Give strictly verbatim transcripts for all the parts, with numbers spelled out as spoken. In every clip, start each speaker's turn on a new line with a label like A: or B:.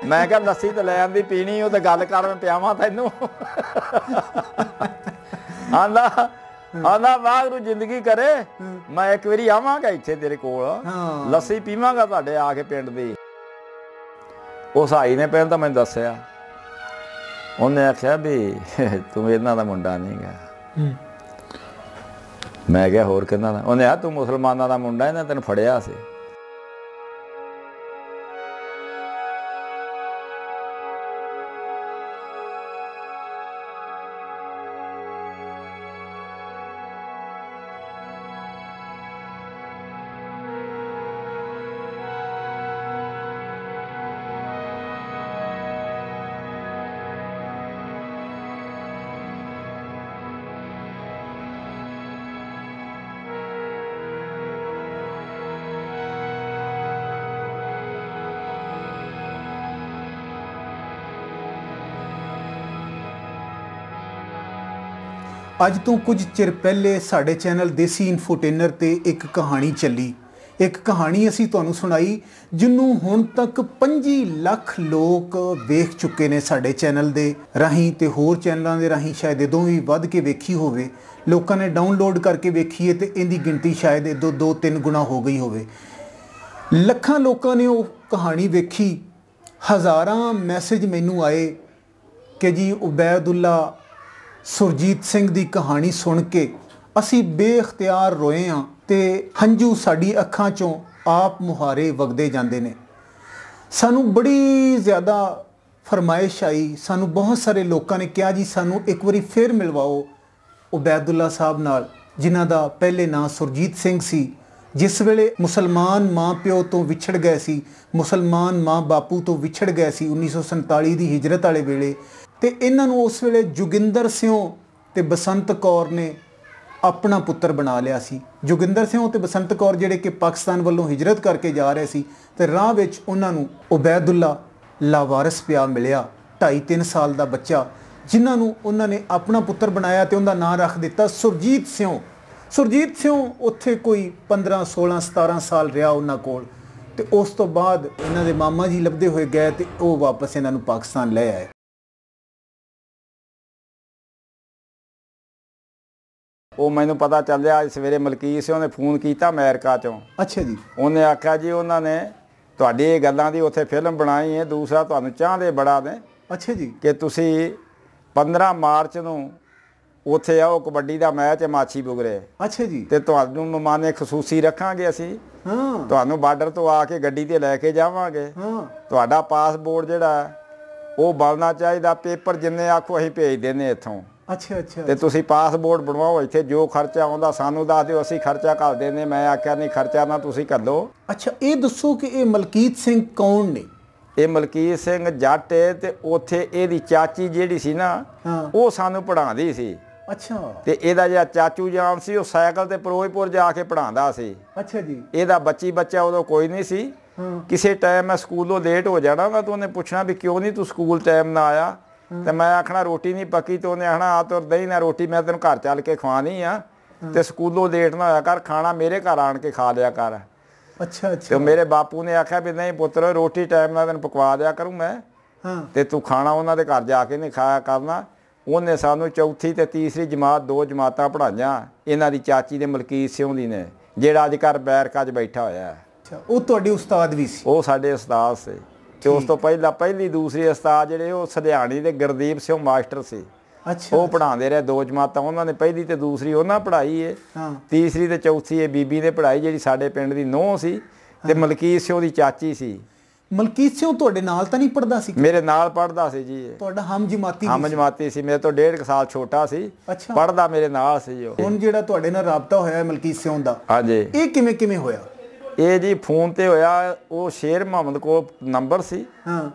A: मैं क्या लस्सी तो लै आंदी पीनी वो तो गल कर मैं पियावां तैनूं आंदा आंदा वाहगुरू जिंदगी करे मैं एक बारी आवांगा इत्थे तेरे कोल लस्सी पीवांगा तुहाडे आके पिंड दी। उस भाई ने पहले तो मैं दस्सिया उन्हें आख्या भी तू इन्हां दा मुंडा नहीं गा। मैं क्या होर किन्हां दा? उन्हें आ तू मुसलमानां दा मुंडा इन्हें तैनूं फड़िया सी।
B: ਅੱਜ ਤੋਂ ਕੁਝ ਚਿਰ ਪਹਿਲੇ ਸਾਡੇ ਚੈਨਲ ਦੇਸੀ ਇਨਫੋਟੇਨਰ ਤੇ ਇੱਕ ਕਹਾਣੀ ਚੱਲੀ। ਇੱਕ ਕਹਾਣੀ ਅਸੀਂ ਤੁਹਾਨੂੰ ਸੁਣਾਈ ਜਿਹਨੂੰ ਹੁਣ ਤੱਕ ਪੰਜੀ ਲੱਖ ਲੋਕ ਵੇਖ ਚੁੱਕੇ ਨੇ ਸਾਡੇ ਚੈਨਲ ਦੇ ਰਾਹੀਂ ਤੇ ਹੋਰ ਚੈਨਲਾਂ ਦੇ ਰਾਹੀਂ ਸ਼ਾਇਦ ਇਦੋਂ ਵੀ ਵੱਧ ਕੇ ਵੇਖੀ ਹੋਵੇ। ਲੋਕਾਂ ਨੇ ਡਾਊਨਲੋਡ ਕਰਕੇ ਵੇਖੀ ਹੈ ਤੇ ਇਹਦੀ ਗਿਣਤੀ ਸ਼ਾਇਦ ਇਦੋਂ ਦੋ ਤਿੰਨ ਗੁਣਾ ਹੋ ਗਈ ਹੋਵੇ। ਲੱਖਾਂ ਲੋਕਾਂ ਨੇ ਉਹ ਕਹਾਣੀ ਵੇਖੀ। ਹਜ਼ਾਰਾਂ ਮੈਸੇਜ ਮੈਨੂੰ ਆਏ ਕਿ ਜੀ ਉਬੈਦੁੱਲਾ ਸੁਰਜੀਤ ਸਿੰਘ ਦੀ ਕਹਾਣੀ ਸੁਣ ਕੇ ਅਸੀਂ ਬੇਇਖਤਿਆਰ ਰੋਏ ਹਾਂ ਤੇ ਹੰਝੂ ਸਾਡੀ ਅੱਖਾਂ ਚੋਂ ਆਪ ਮੁਹਾਰੇ ਵਗਦੇ ਜਾਂਦੇ ਨੇ। ਸਾਨੂੰ ਬੜੀ ਜ਼ਿਆਦਾ ਫਰਮਾਇਸ਼ ਆਈ। ਸਾਨੂੰ ਬਹੁਤ ਸਾਰੇ ਲੋਕਾਂ ਨੇ ਕਿਹਾ ਜੀ ਸਾਨੂੰ ਇੱਕ ਵਾਰੀ ਫਿਰ ਮਿਲਵਾਓ ਉਬੈਦੁੱਲਾ ਸਾਹਿਬ ਨਾਲ, ਜਿਨ੍ਹਾਂ ਦਾ ਪਹਿਲੇ ਨਾਂ ਸੁਰਜੀਤ ਸਿੰਘ ਸੀ, ਜਿਸ ਵੇਲੇ ਮੁਸਲਮਾਨ ਮਾਂ ਪਿਓ ਤੋਂ ਵਿਛੜ ਗਏ ਸੀ, ਮੁਸਲਮਾਨ ਮਾਂ ਬਾਪੂ ਤੋਂ ਵਿਛੜ ਗਏ ਸੀ ਉੱਨੀ ਸੌ ਸੰਤਾਲੀ ਦੀ ਹਿਜਰਤ ਵਾਲੇ ਵੇਲੇ। ਤੇ ਇਹਨਾਂ ਨੂੰ ਉਸ ਵੇਲੇ ਜੋਗਿੰਦਰ ਸਿੰਘ ਤੇ ਬਸੰਤ ਕੌਰ ਨੇ ਆਪਣਾ ਪੁੱਤਰ ਬਣਾ ਲਿਆ ਸੀ। ਜੋਗਿੰਦਰ ਸਿੰਘ ਤੇ ਬਸੰਤ ਕੌਰ ਜਿਹੜੇ ਕਿ ਪਾਕਿਸਤਾਨ ਵੱਲੋਂ ਹਿਜਰਤ ਕਰਕੇ ਜਾ ਰਹੇ ਸੀ ਤੇ ਰਾਹ ਵਿੱਚ ਉਹਨਾਂ ਨੂੰ ਉਬੈਦੁੱਲਾ ਲਾਵਾਰਿਸ ਪਿਆ ਮਿਲਿਆ, ਢਾਈ ਤਿੰਨ ਸਾਲ ਦਾ ਬੱਚਾ, ਜਿਨ੍ਹਾਂ ਨੂੰ ਉਹਨਾਂ ਨੇ ਆਪਣਾ ਪੁੱਤਰ ਬਣਾਇਆ ਤੇ ਉਹਦਾ ਨਾਂ ਰੱਖ ਦਿੱਤਾ ਸੁਰਜੀਤ ਸਿੰਘ। ਸੁਰਜੀਤ ਸਿੰਘ ਉੱਥੇ ਕੋਈ ਪੰਦਰਾਂ ਸੋਲਾਂ ਸਤਾਰਾਂ ਸਾਲ ਰਿਹਾ ਉਹਨਾਂ ਕੋਲ ਤੇ ਉਸ ਤੋਂ ਬਾਅਦ ਇਹਨਾਂ ਦੇ ਮਾਮਾ ਜੀ ਲੱਭਦੇ ਹੋਏ ਗਏ ਤੇ ਉਹ ਵਾਪਸ ਇਹਨਾਂ ਨੂੰ ਪਾਕਿਸਤਾਨ ਲੈ ਆਏ।
A: ਉਹ ਮੈਨੂੰ ਪਤਾ ਚੱਲਿਆ ਅੱਜ ਸਵੇਰੇ ਮਲਕੀਤ ਸਿੰਘ ਨੇ ਫੋਨ ਕੀਤਾ ਅਮਰੀਕਾ ਚੋਂ।
B: ਅੱਛਾ ਜੀ।
A: ਉਹਨੇ ਆਖਿਆ ਜੀ ਉਹਨਾਂ ਨੇ ਤੁਹਾਡੀ ਇਹ ਗੱਲਾਂ ਦੀ ਉੱਥੇ ਫਿਲਮ ਬਣਾਈ ਹੈ, ਦੂਸਰਾ ਤੁਹਾਨੂੰ ਚਾਹੁੰਦੇ ਬੜਾ ਨੇ।
B: ਅੱਛਾ ਜੀ।
A: ਕਿ ਤੁਸੀਂ ਪੰਦਰਾਂ ਮਾਰਚ ਨੂੰ ਉੱਥੇ ਆਓ, ਕਬੱਡੀ ਦਾ ਮੈਚ ਹੈ ਮਾਛੀ ਬੁਗਰੇ।
B: ਅੱਛਾ ਜੀ।
A: ਤੇ ਤੁਹਾਨੂੰ ਮਹਿਮਾਨੇ ਖਸੂਸੀ ਰੱਖਾਂਗੇ ਅਸੀਂ।
B: ਹਾਂ।
A: ਤੁਹਾਨੂੰ ਬਾਰਡਰ ਤੋਂ ਆ ਕੇ ਗੱਡੀ ਤੇ ਲੈ ਕੇ ਜਾਵਾਂਗੇ।
B: ਹਾਂ।
A: ਤੁਹਾਡਾ ਪਾਸਪੋਰਟ ਜਿਹੜਾ ਉਹ ਬਣਨਾ ਚਾਹੀਦਾ, ਪੇਪਰ ਜਿੰਨੇ ਆਖੋ ਅਸੀਂ ਭੇਜ ਦਿੰਦੇ ਇੱਥੋਂ।
B: ਅੱਛਾ ਅੱਛਾ।
A: ਤੇ ਤੁਸੀਂ ਪਾਸਪੋਰਟ ਬਣਵਾਓ, ਇੱਥੇ ਜੋ ਖਰਚਾ ਆਉਂਦਾ ਸਾਨੂੰ ਦੱਸ ਦਿਓ, ਅਸੀਂ ਖਰਚਾ ਕਰ ਦਿੰਦੇ। ਮੈਂ ਆਖਿਆ ਨਹੀਂ ਖਰਚਾ ਨਾ ਤੁਸੀਂ ਘੱਲੋ।
B: ਅੱਛਾ ਇਹ ਦੱਸੋ ਕਿ ਇਹ ਮਲਕੀਤ ਸਿੰਘ ਕੌਣ ਨੇ?
A: ਇਹ ਮਲਕੀਤ ਸਿੰਘ ਜੱਟ ਹੈ ਤੇ ਉੱਥੇ ਇਹਦੀ ਚਾਚੀ ਜਿਹੜੀ ਸੀ ਨਾ ਉਹ ਸਾਨੂੰ ਪੜ੍ਹਾਉਂਦੀ ਸੀ।
B: ਅੱਛਾ। ਤੇ
A: ਇਹਦਾ ਜਿਹੜਾ ਚਾਚੂ ਜਾਨ ਸੀ ਉਹ ਸਾਈਕਲ ਤੇ ਫਿਰੋਜ਼ਪੁਰ ਜਾ ਕੇ ਪੜ੍ਹਾਉਂਦਾ ਸੀ।
B: ਅੱਛਾ ਜੀ।
A: ਇਹਦਾ ਬੱਚੀ ਬੱਚਾ ਉਦੋਂ ਕੋਈ ਨਹੀਂ ਸੀ। ਕਿਸੇ ਟਾਈਮ ਮੈਂ ਸਕੂਲੋਂ ਲੇਟ ਹੋ ਜਾਣਾ ਨਾ ਤਾਂ ਉਹਨੇ ਪੁੱਛਣਾ ਵੀ ਕਿਉਂ ਨਹੀਂ ਤੂੰ ਸਕੂਲ ਟਾਈਮ ਨਾਲ ਆਇਆ, ਤੇ ਮੈਂ ਆਖਣਾ ਰੋਟੀ ਨਹੀਂ ਪੱਕੀ, ਤੇ ਉਹਨੇ ਆਖਣਾ ਆ ਤੁਰ ਦਹੀਂ ਨਾ ਰੋਟੀ ਮੈਂ ਤੈਨੂੰ ਘਰ ਚੱਲ ਕੇ ਖਵਾਉਣੀ ਆ ਤੇ ਸਕੂਲੋਂ ਲੇਟ ਨਾ ਹੋਇਆ ਕਰ, ਖਾਣਾ ਮੇਰੇ ਘਰ ਆਣ ਕੇ ਖਾ ਲਿਆ ਕਰ।
B: ਅੱਛਾ ਅੱਛਾ।
A: ਤੇ ਮੇਰੇ ਬਾਪੂ ਨੇ ਆਖਿਆ ਵੀ ਨਹੀਂ ਪੁੱਤਰ ਰੋਟੀ ਟਾਈਮ ਨਾਲ ਤੈਨੂੰ ਪਕਵਾ ਦਿਆ ਕਰੂੰ ਮੈਂ, ਤੇ ਤੂੰ ਖਾਣਾ ਉਹਨਾਂ ਦੇ ਘਰ ਜਾ ਕੇ ਨਹੀਂ ਖਾਇਆ ਕਰਨਾ। ਉਹਨੇ ਸਾਨੂੰ ਚੌਥੀ ਤੇ ਤੀਸਰੀ ਜਮਾਤ ਦੋ ਜਮਾਤਾਂ ਪੜ੍ਹਾਈਆਂ ਇਹਨਾਂ ਦੀ ਚਾਚੀ ਦੇ ਮਲਕੀਤ ਸਿੰਘ ਦੀ ਨੇ, ਜਿਹੜਾ ਅੱਜ ਕੱਲ੍ਹ ਅਮਰੀਕਾ 'ਚ ਬੈਠਾ ਹੋਇਆ।
B: ਅੱਛਾ ਉਹ ਤੁਹਾਡੇ ਉਸਤਾਦ ਵੀ ਸੀ? ਉਹ
A: ਸਾਡੇ ਉਸਤਾਦ ਸੀ। ਤੇ ਉਸ ਤੋਂ ਪਹਿਲਾਂ ਪਹਿਲੀ ਦੂਸਰੀ ਉਸਤਾਦ ਜਿਹੜੇ ਉਹ ਸਧਿਆਣੀ ਦੇ ਗੁਰਦੀਪ ਸਿੰਘ ਮਾਸਟਰ ਸੀ।
B: ਅੱਛਾ।
A: ਉਹ ਪੜ੍ਹਾਉਂਦੇ ਰਹੇ ਦੋ ਜਮਾਤਾਂ, ਉਹਨਾਂ ਨੇ ਪਹਿਲੀ ਤੇ ਦੂਸਰੀ ਉਹਨਾਂ ਪੜ੍ਹਾਈ ਹੈ, ਤੀਸਰੀ ਤੇ ਚੌਥੀ ਇਹ ਬੀਬੀ ਨੇ ਪੜ੍ਹਾਈ ਜਿਹੜੀ ਸਾਡੇ ਪਿੰਡ ਦੀ ਨੂੰਹ ਸੀ ਤੇ ਮਲਕੀਤ ਸਿੰਘ ਦੀ ਚਾਚੀ ਸੀ।
B: ਮਲਕੀਤ ਸਿੰਘ ਤੁਹਾਡੇ ਨਾਲ ਤਾਂ ਨਹੀਂ ਪੜ੍ਹਦਾ ਸੀ?
A: ਮੇਰੇ ਨਾਲ ਪੜ੍ਹਦਾ ਸੀ ਜੀ।
B: ਤੁਹਾਡਾ ਹਮ ਜਮਾਤੀ?
A: ਹਮ ਜਮਾਤੀ ਸੀ, ਮੇਰੇ ਤੋਂ ਡੇਢ ਕੁ ਸਾਲ ਛੋਟਾ ਸੀ।
B: ਅੱਛਾ।
A: ਪੜ੍ਹਦਾ ਮੇਰੇ ਨਾਲ ਸੀ। ਉਹ
B: ਹੁਣ ਜਿਹੜਾ ਤੁਹਾਡੇ ਨਾਲ ਰਾਬਤਾ ਹੋਇਆ ਮਲਕੀਤ ਸਿੰਘ ਦਾ,
A: ਹਾਂਜੀ,
B: ਇਹ ਕਿਵੇਂ ਕਿਵੇਂ ਹੋਇਆ?
A: ਇਹ ਜੀ ਫੋਨ ਤੇ ਹੋਇਆ। ਉਹ ਸ਼ੇਰ ਮੁਹੰਮਦ ਕੋਲ ਨੰਬਰ ਸੀ।
B: ਹਾਂ।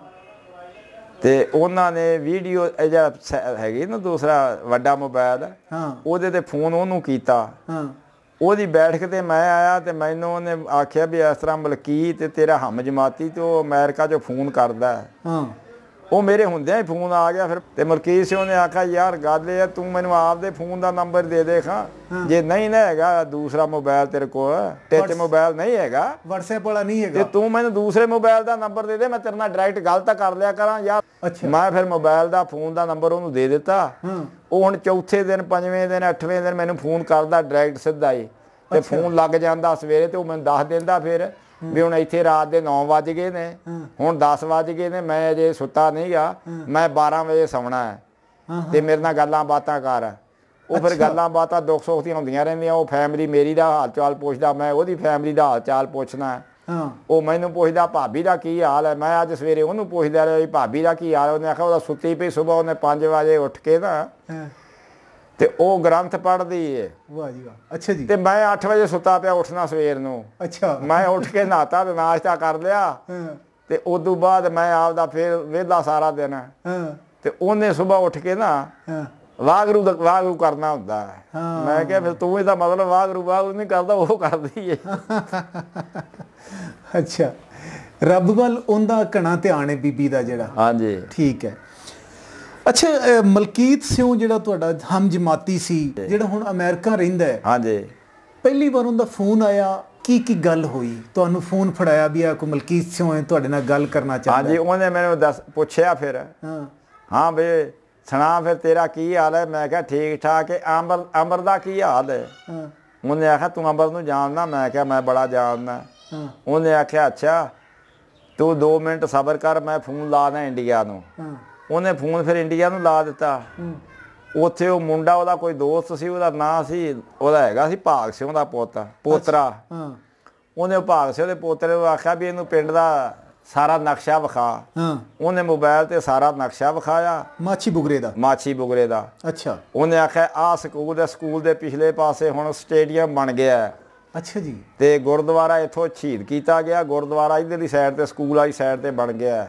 A: ਤੇ ਉਹਨਾਂ ਨੇ ਵੀਡੀਓ ਜਿਹੜਾ ਹੈਗੀ ਨਾ ਦੂਸਰਾ ਵੱਡਾ ਮੋਬਾਈਲ, ਉਹਦੇ ਤੇ ਫੋਨ ਉਹਨੂੰ ਕੀਤਾ। ਉਹਦੀ ਬੈਠਕ ਤੇ ਮੈਂ ਆਇਆ ਤੇ ਮੈਨੂੰ ਉਹਨੇ ਆਖਿਆ ਵੀ ਇਸ ਤਰ੍ਹਾਂ ਮਲਕੀਤ ਤੇ ਤੇਰਾ ਹਮ ਜਮਾਤੀ ਤੇ ਉਹ ਅਮਰੀਕਾ 'ਚੋਂ ਫੋਨ ਕਰਦਾ। ਉਹ ਮੇਰੇ ਹੁੰਦਿਆਂ ਹੀ ਫੋਨ ਆ ਗਿਆ ਫਿਰ ਤੇ ਮਲਕੀਤ ਸਿੰਘ ਨੇ ਆਖਿਆ ਯਾਰ ਗੱਲ ਇਹ ਤੂੰ ਮੈਨੂੰ ਆਪਦੇ ਫੋਨ ਦਾ ਨੰਬਰ ਦੇ ਦੇ ਖਾਂ ਜੇ ਨਹੀਂ ਨਾ ਹੈਗਾ ਦੂਸਰਾ ਮੋਬਾਈਲ ਤੇਰੇ ਕੋਲ ਟੱਚ ਮੋਬਾਈਲ ਨਹੀਂ ਹੈਗਾ
B: WhatsApp ਵਾਲਾ ਨਹੀਂ ਹੈਗਾ
A: ਤੇ ਤੂੰ ਮੈਨੂੰ ਦੂਸਰੇ ਮੋਬਾਈਲ ਦਾ ਨੰਬਰ ਦੇ ਦੇ ਮੈਂ ਤੇਰੇ ਨਾਲ ਡਾਇਰੈਕਟ ਗੱਲ ਤਾਂ ਕਰ ਲਿਆ ਕਰਾਂ ਯਾਰ ਮੈਂ ਫਿਰ ਮੋਬਾਈਲ ਦਾ ਫੋਨ ਦਾ ਨੰਬਰ ਉਹਨੂੰ ਦੇ ਦਿੱਤਾ ਉਹ ਹੁਣ ਚੌਥੇ ਦਿਨ ਪੰਜਵੇਂ ਦਿਨ ਅੱਠਵੇਂ ਦਿਨ ਮੈਨੂੰ ਫੋਨ ਕਰਦਾ ਡਾਇਰੈਕਟ ਸਿੱਧਾ ਹੀ ਤੇ ਫੋਨ ਲੱਗ ਜਾਂਦਾ ਸਵੇਰੇ ਤੇ ਉਹ ਮੈਨੂੰ ਦੱਸ ਦਿੰਦਾ ਫਿਰ ਵੀ ਹੁਣ ਇੱਥੇ ਰਾਤ ਦੇ ਨੌ ਵੱਜ ਗਏ ਨੇ ਹੁਣ ਦਸ ਵੱਜ ਗਏ ਨੇ ਮੈਂ ਅਜੇ ਸੁੱਤਾ ਨਹੀਂ ਗਾ ਮੈਂ ਬਾਰਾਂ ਵਜੇ ਸੌਣਾ ਹੈ ਤੇ ਮੇਰੇ ਨਾਲ ਗੱਲਾਂ ਬਾਤਾਂ ਕਰ ਉਹ ਫਿਰ ਗੱਲਾਂ ਬਾਤਾਂ ਦੁੱਖ ਸੁੱਖ ਦੀਆਂ ਹੁੰਦੀਆਂ ਰਹਿੰਦੀਆਂ ਉਹ ਫੈਮਿਲੀ ਮੇਰੀ ਦਾ ਹਾਲ ਚਾਲ ਪੁੱਛਦਾ ਮੈਂ ਉਹਦੀ ਫੈਮਿਲੀ ਦਾ ਹਾਲ ਚਾਲ ਪੁੱਛਣਾ ਉਹ ਮੈਨੂੰ ਪੁੱਛਦਾ ਭਾਬੀ ਦਾ ਕੀ ਹਾਲ ਹੈ ਮੈਂ ਅੱਜ ਸਵੇਰੇ ਉਹਨੂੰ ਪੁੱਛਦਾ ਰਿਹਾ ਵੀ ਭਾਬੀ ਦਾ ਕੀ ਹਾਲ ਉਹਨੇ ਆਖਿਆ ਉਹਦਾ ਸੁੱਤੀ ਪਈ ਸੁਬਾਹ ਉਹਨੇ ਪੰਜ ਵਜੇ ਉੱਠ ਕੇ ਨਾ ਤੇ ਉਹ ਗ੍ਰੰਥ ਪੜ੍ਹਦੀ ਏ
B: ਵਾਹ ਜੀ ਵਾਹ ਅੱਛਾ ਜੀ
A: ਤੇ ਮੈਂ ਅੱਠ ਵਜੇ ਸੁੱਤਾ ਪਿਆ ਉੱਠਣਾ ਸਵੇਰ ਨੂੰ ਅੱਛਾ ਮੈਂ ਉੱਠ ਕੇ ਨਹਾਤਾ ਤੇ ਨਾਸ਼ਤਾ ਕਰ ਲਿਆ ਤੇ ਉਦੋਂ ਬਾਅਦ ਮੈਂ ਆਪਦਾ ਫਿਰ ਵਿਹਲਾ ਸਾਰਾ ਦਿਨ ਤੇ ਉਹਨੇ ਸੁਬਾਹ ਉੱਠ ਕੇ ਨਾ ਵਾਹਿਗੁਰੂ ਦਾ ਵਾਹਿਗੁਰੂ ਕਰਨਾ ਹੁੰਦਾ ਮੈਂ ਕਿਹਾ ਫਿਰ ਤੂੰ ਇਹਦਾ ਮਤਲਬ ਵਾਹਿਗੁਰੂ ਵਾਹਿਗੁਰੂ ਨਹੀਂ ਕਰਦਾ ਉਹ ਕਰਦੀ ਏ
B: ਅੱਛਾ ਰੱਬ ਵੱਲ ਉਹਦਾ ਘਣਾ ਧਿਆਨ ਹੈ ਬੀਬੀ ਦਾ ਜਿਹੜਾ
A: ਹਾਂਜੀ ਠੀਕ ਹੈ
B: ਅੱਛਾ ਮਲਕੀਤ ਸਿੰਘ ਜਿਹੜਾ ਤੁਹਾਡਾ ਹਮ ਜਮਾਤੀ ਸੀ ਜਿਹੜਾ ਹੁਣ ਅਮਰੀਕਾ ਰਹਿੰਦਾ ਹੈ ਹਾਂਜੀ ਪਹਿਲੀ ਵਾਰ ਉਹਦਾ ਫੋਨ ਆਇਆ ਕੀ ਕੀ ਗੱਲ ਹੋਈ ਤੁਹਾਨੂੰ ਫੋਨ ਫੜਾਇਆ ਵੀ ਆ ਕੋਈ ਮਲਕੀਤ ਸਿੰਘ ਹੈ ਤੁਹਾਡੇ ਨਾਲ ਗੱਲ ਕਰਨਾ ਚਾਹੁੰਦਾ
A: ਹਾਂਜੀ ਉਹਨੇ ਮੈਨੂੰ ਦੱਸ ਪੁੱਛਿਆ ਫਿਰ ਹਾਂ ਹਾਂ ਬਈ ਸੁਣਾ ਫਿਰ ਤੇਰਾ ਕੀ ਹਾਲ ਹੈ ਮੈਂ ਕਿਹਾ ਠੀਕ ਠਾਕ ਹੈ ਅੰਬਰ ਅੰਬਰ ਦਾ ਕੀ ਹਾਲ ਹੈ ਉਹਨੇ ਆਖਿਆ ਤੂੰ ਅੰਬਰ ਨੂੰ ਜਾਣਦਾ ਮੈਂ ਕਿਹਾ ਮੈਂ ਬੜਾ ਜਾਣਦਾ ਉਹਨੇ ਆਖਿਆ ਅੱਛਾ ਤੂੰ ਦੋ ਮਿੰਟ ਸਬਰ ਕਰ ਮੈਂ ਫੋਨ ਲਾਦਾ ਇੰਡੀਆ ਨੂੰ ਉਹਨੇ ਫੋਨ ਫਿਰ ਇੰਡੀਆ ਨੂੰ ਲਾ ਦਿੱਤਾ ਉੱਥੇ ਉਹ ਮੁੰਡਾ ਉਹਦਾ ਕੋਈ ਦੋਸਤ ਸੀ ਉਹਦਾ ਨਾਂ ਸੀ ਉਹਦਾ ਹੈਗਾ ਸੀ ਭਾਗ ਸਿੰਘ ਦਾ ਪੁੱਤ ਪੋਤਰਾ ਉਹਨੇ ਭਾਗ ਸਿੰਘ ਦੇ ਪੋਤਰੇ ਨੂੰ ਆਖਿਆ ਵੀ ਇਹਨੂੰ ਪਿੰਡ ਦਾ ਸਾਰਾ ਨਕਸ਼ਾ ਵਿਖਾ ਉਹਨੇ ਮੋਬਾਈਲ ਤੇ ਸਾਰਾ ਨਕਸ਼ਾ ਵਿਖਾਇਆ
B: ਮਾਛੀ ਬੁਗਰੇ ਦਾ
A: ਮਾਛੀ ਬੁਗਰੇ ਦਾ ਅੱਛਾ ਉਹਨੇ ਆਖਿਆ ਆਹ ਸਕੂਲ ਦੇ ਸਕੂਲ ਦੇ ਪਿਛਲੇ ਪਾਸੇ ਹੁਣ ਸਟੇਡੀਅਮ ਬਣ ਗਿਆ
B: ਅੱਛਾ ਜੀ ਤੇ
A: ਗੁਰਦੁਆਰਾ ਇੱਥੋਂ ਸ਼ਹੀਦ ਕੀਤਾ ਗਿਆ ਗੁਰਦੁਆਰਾ ਇੱਧਰਲੀ ਸਾਈਡ ਤੇ ਸਕੂਲ ਵਾਲੀ ਸਾਈਡ ਤੇ ਬਣ ਗਿਆ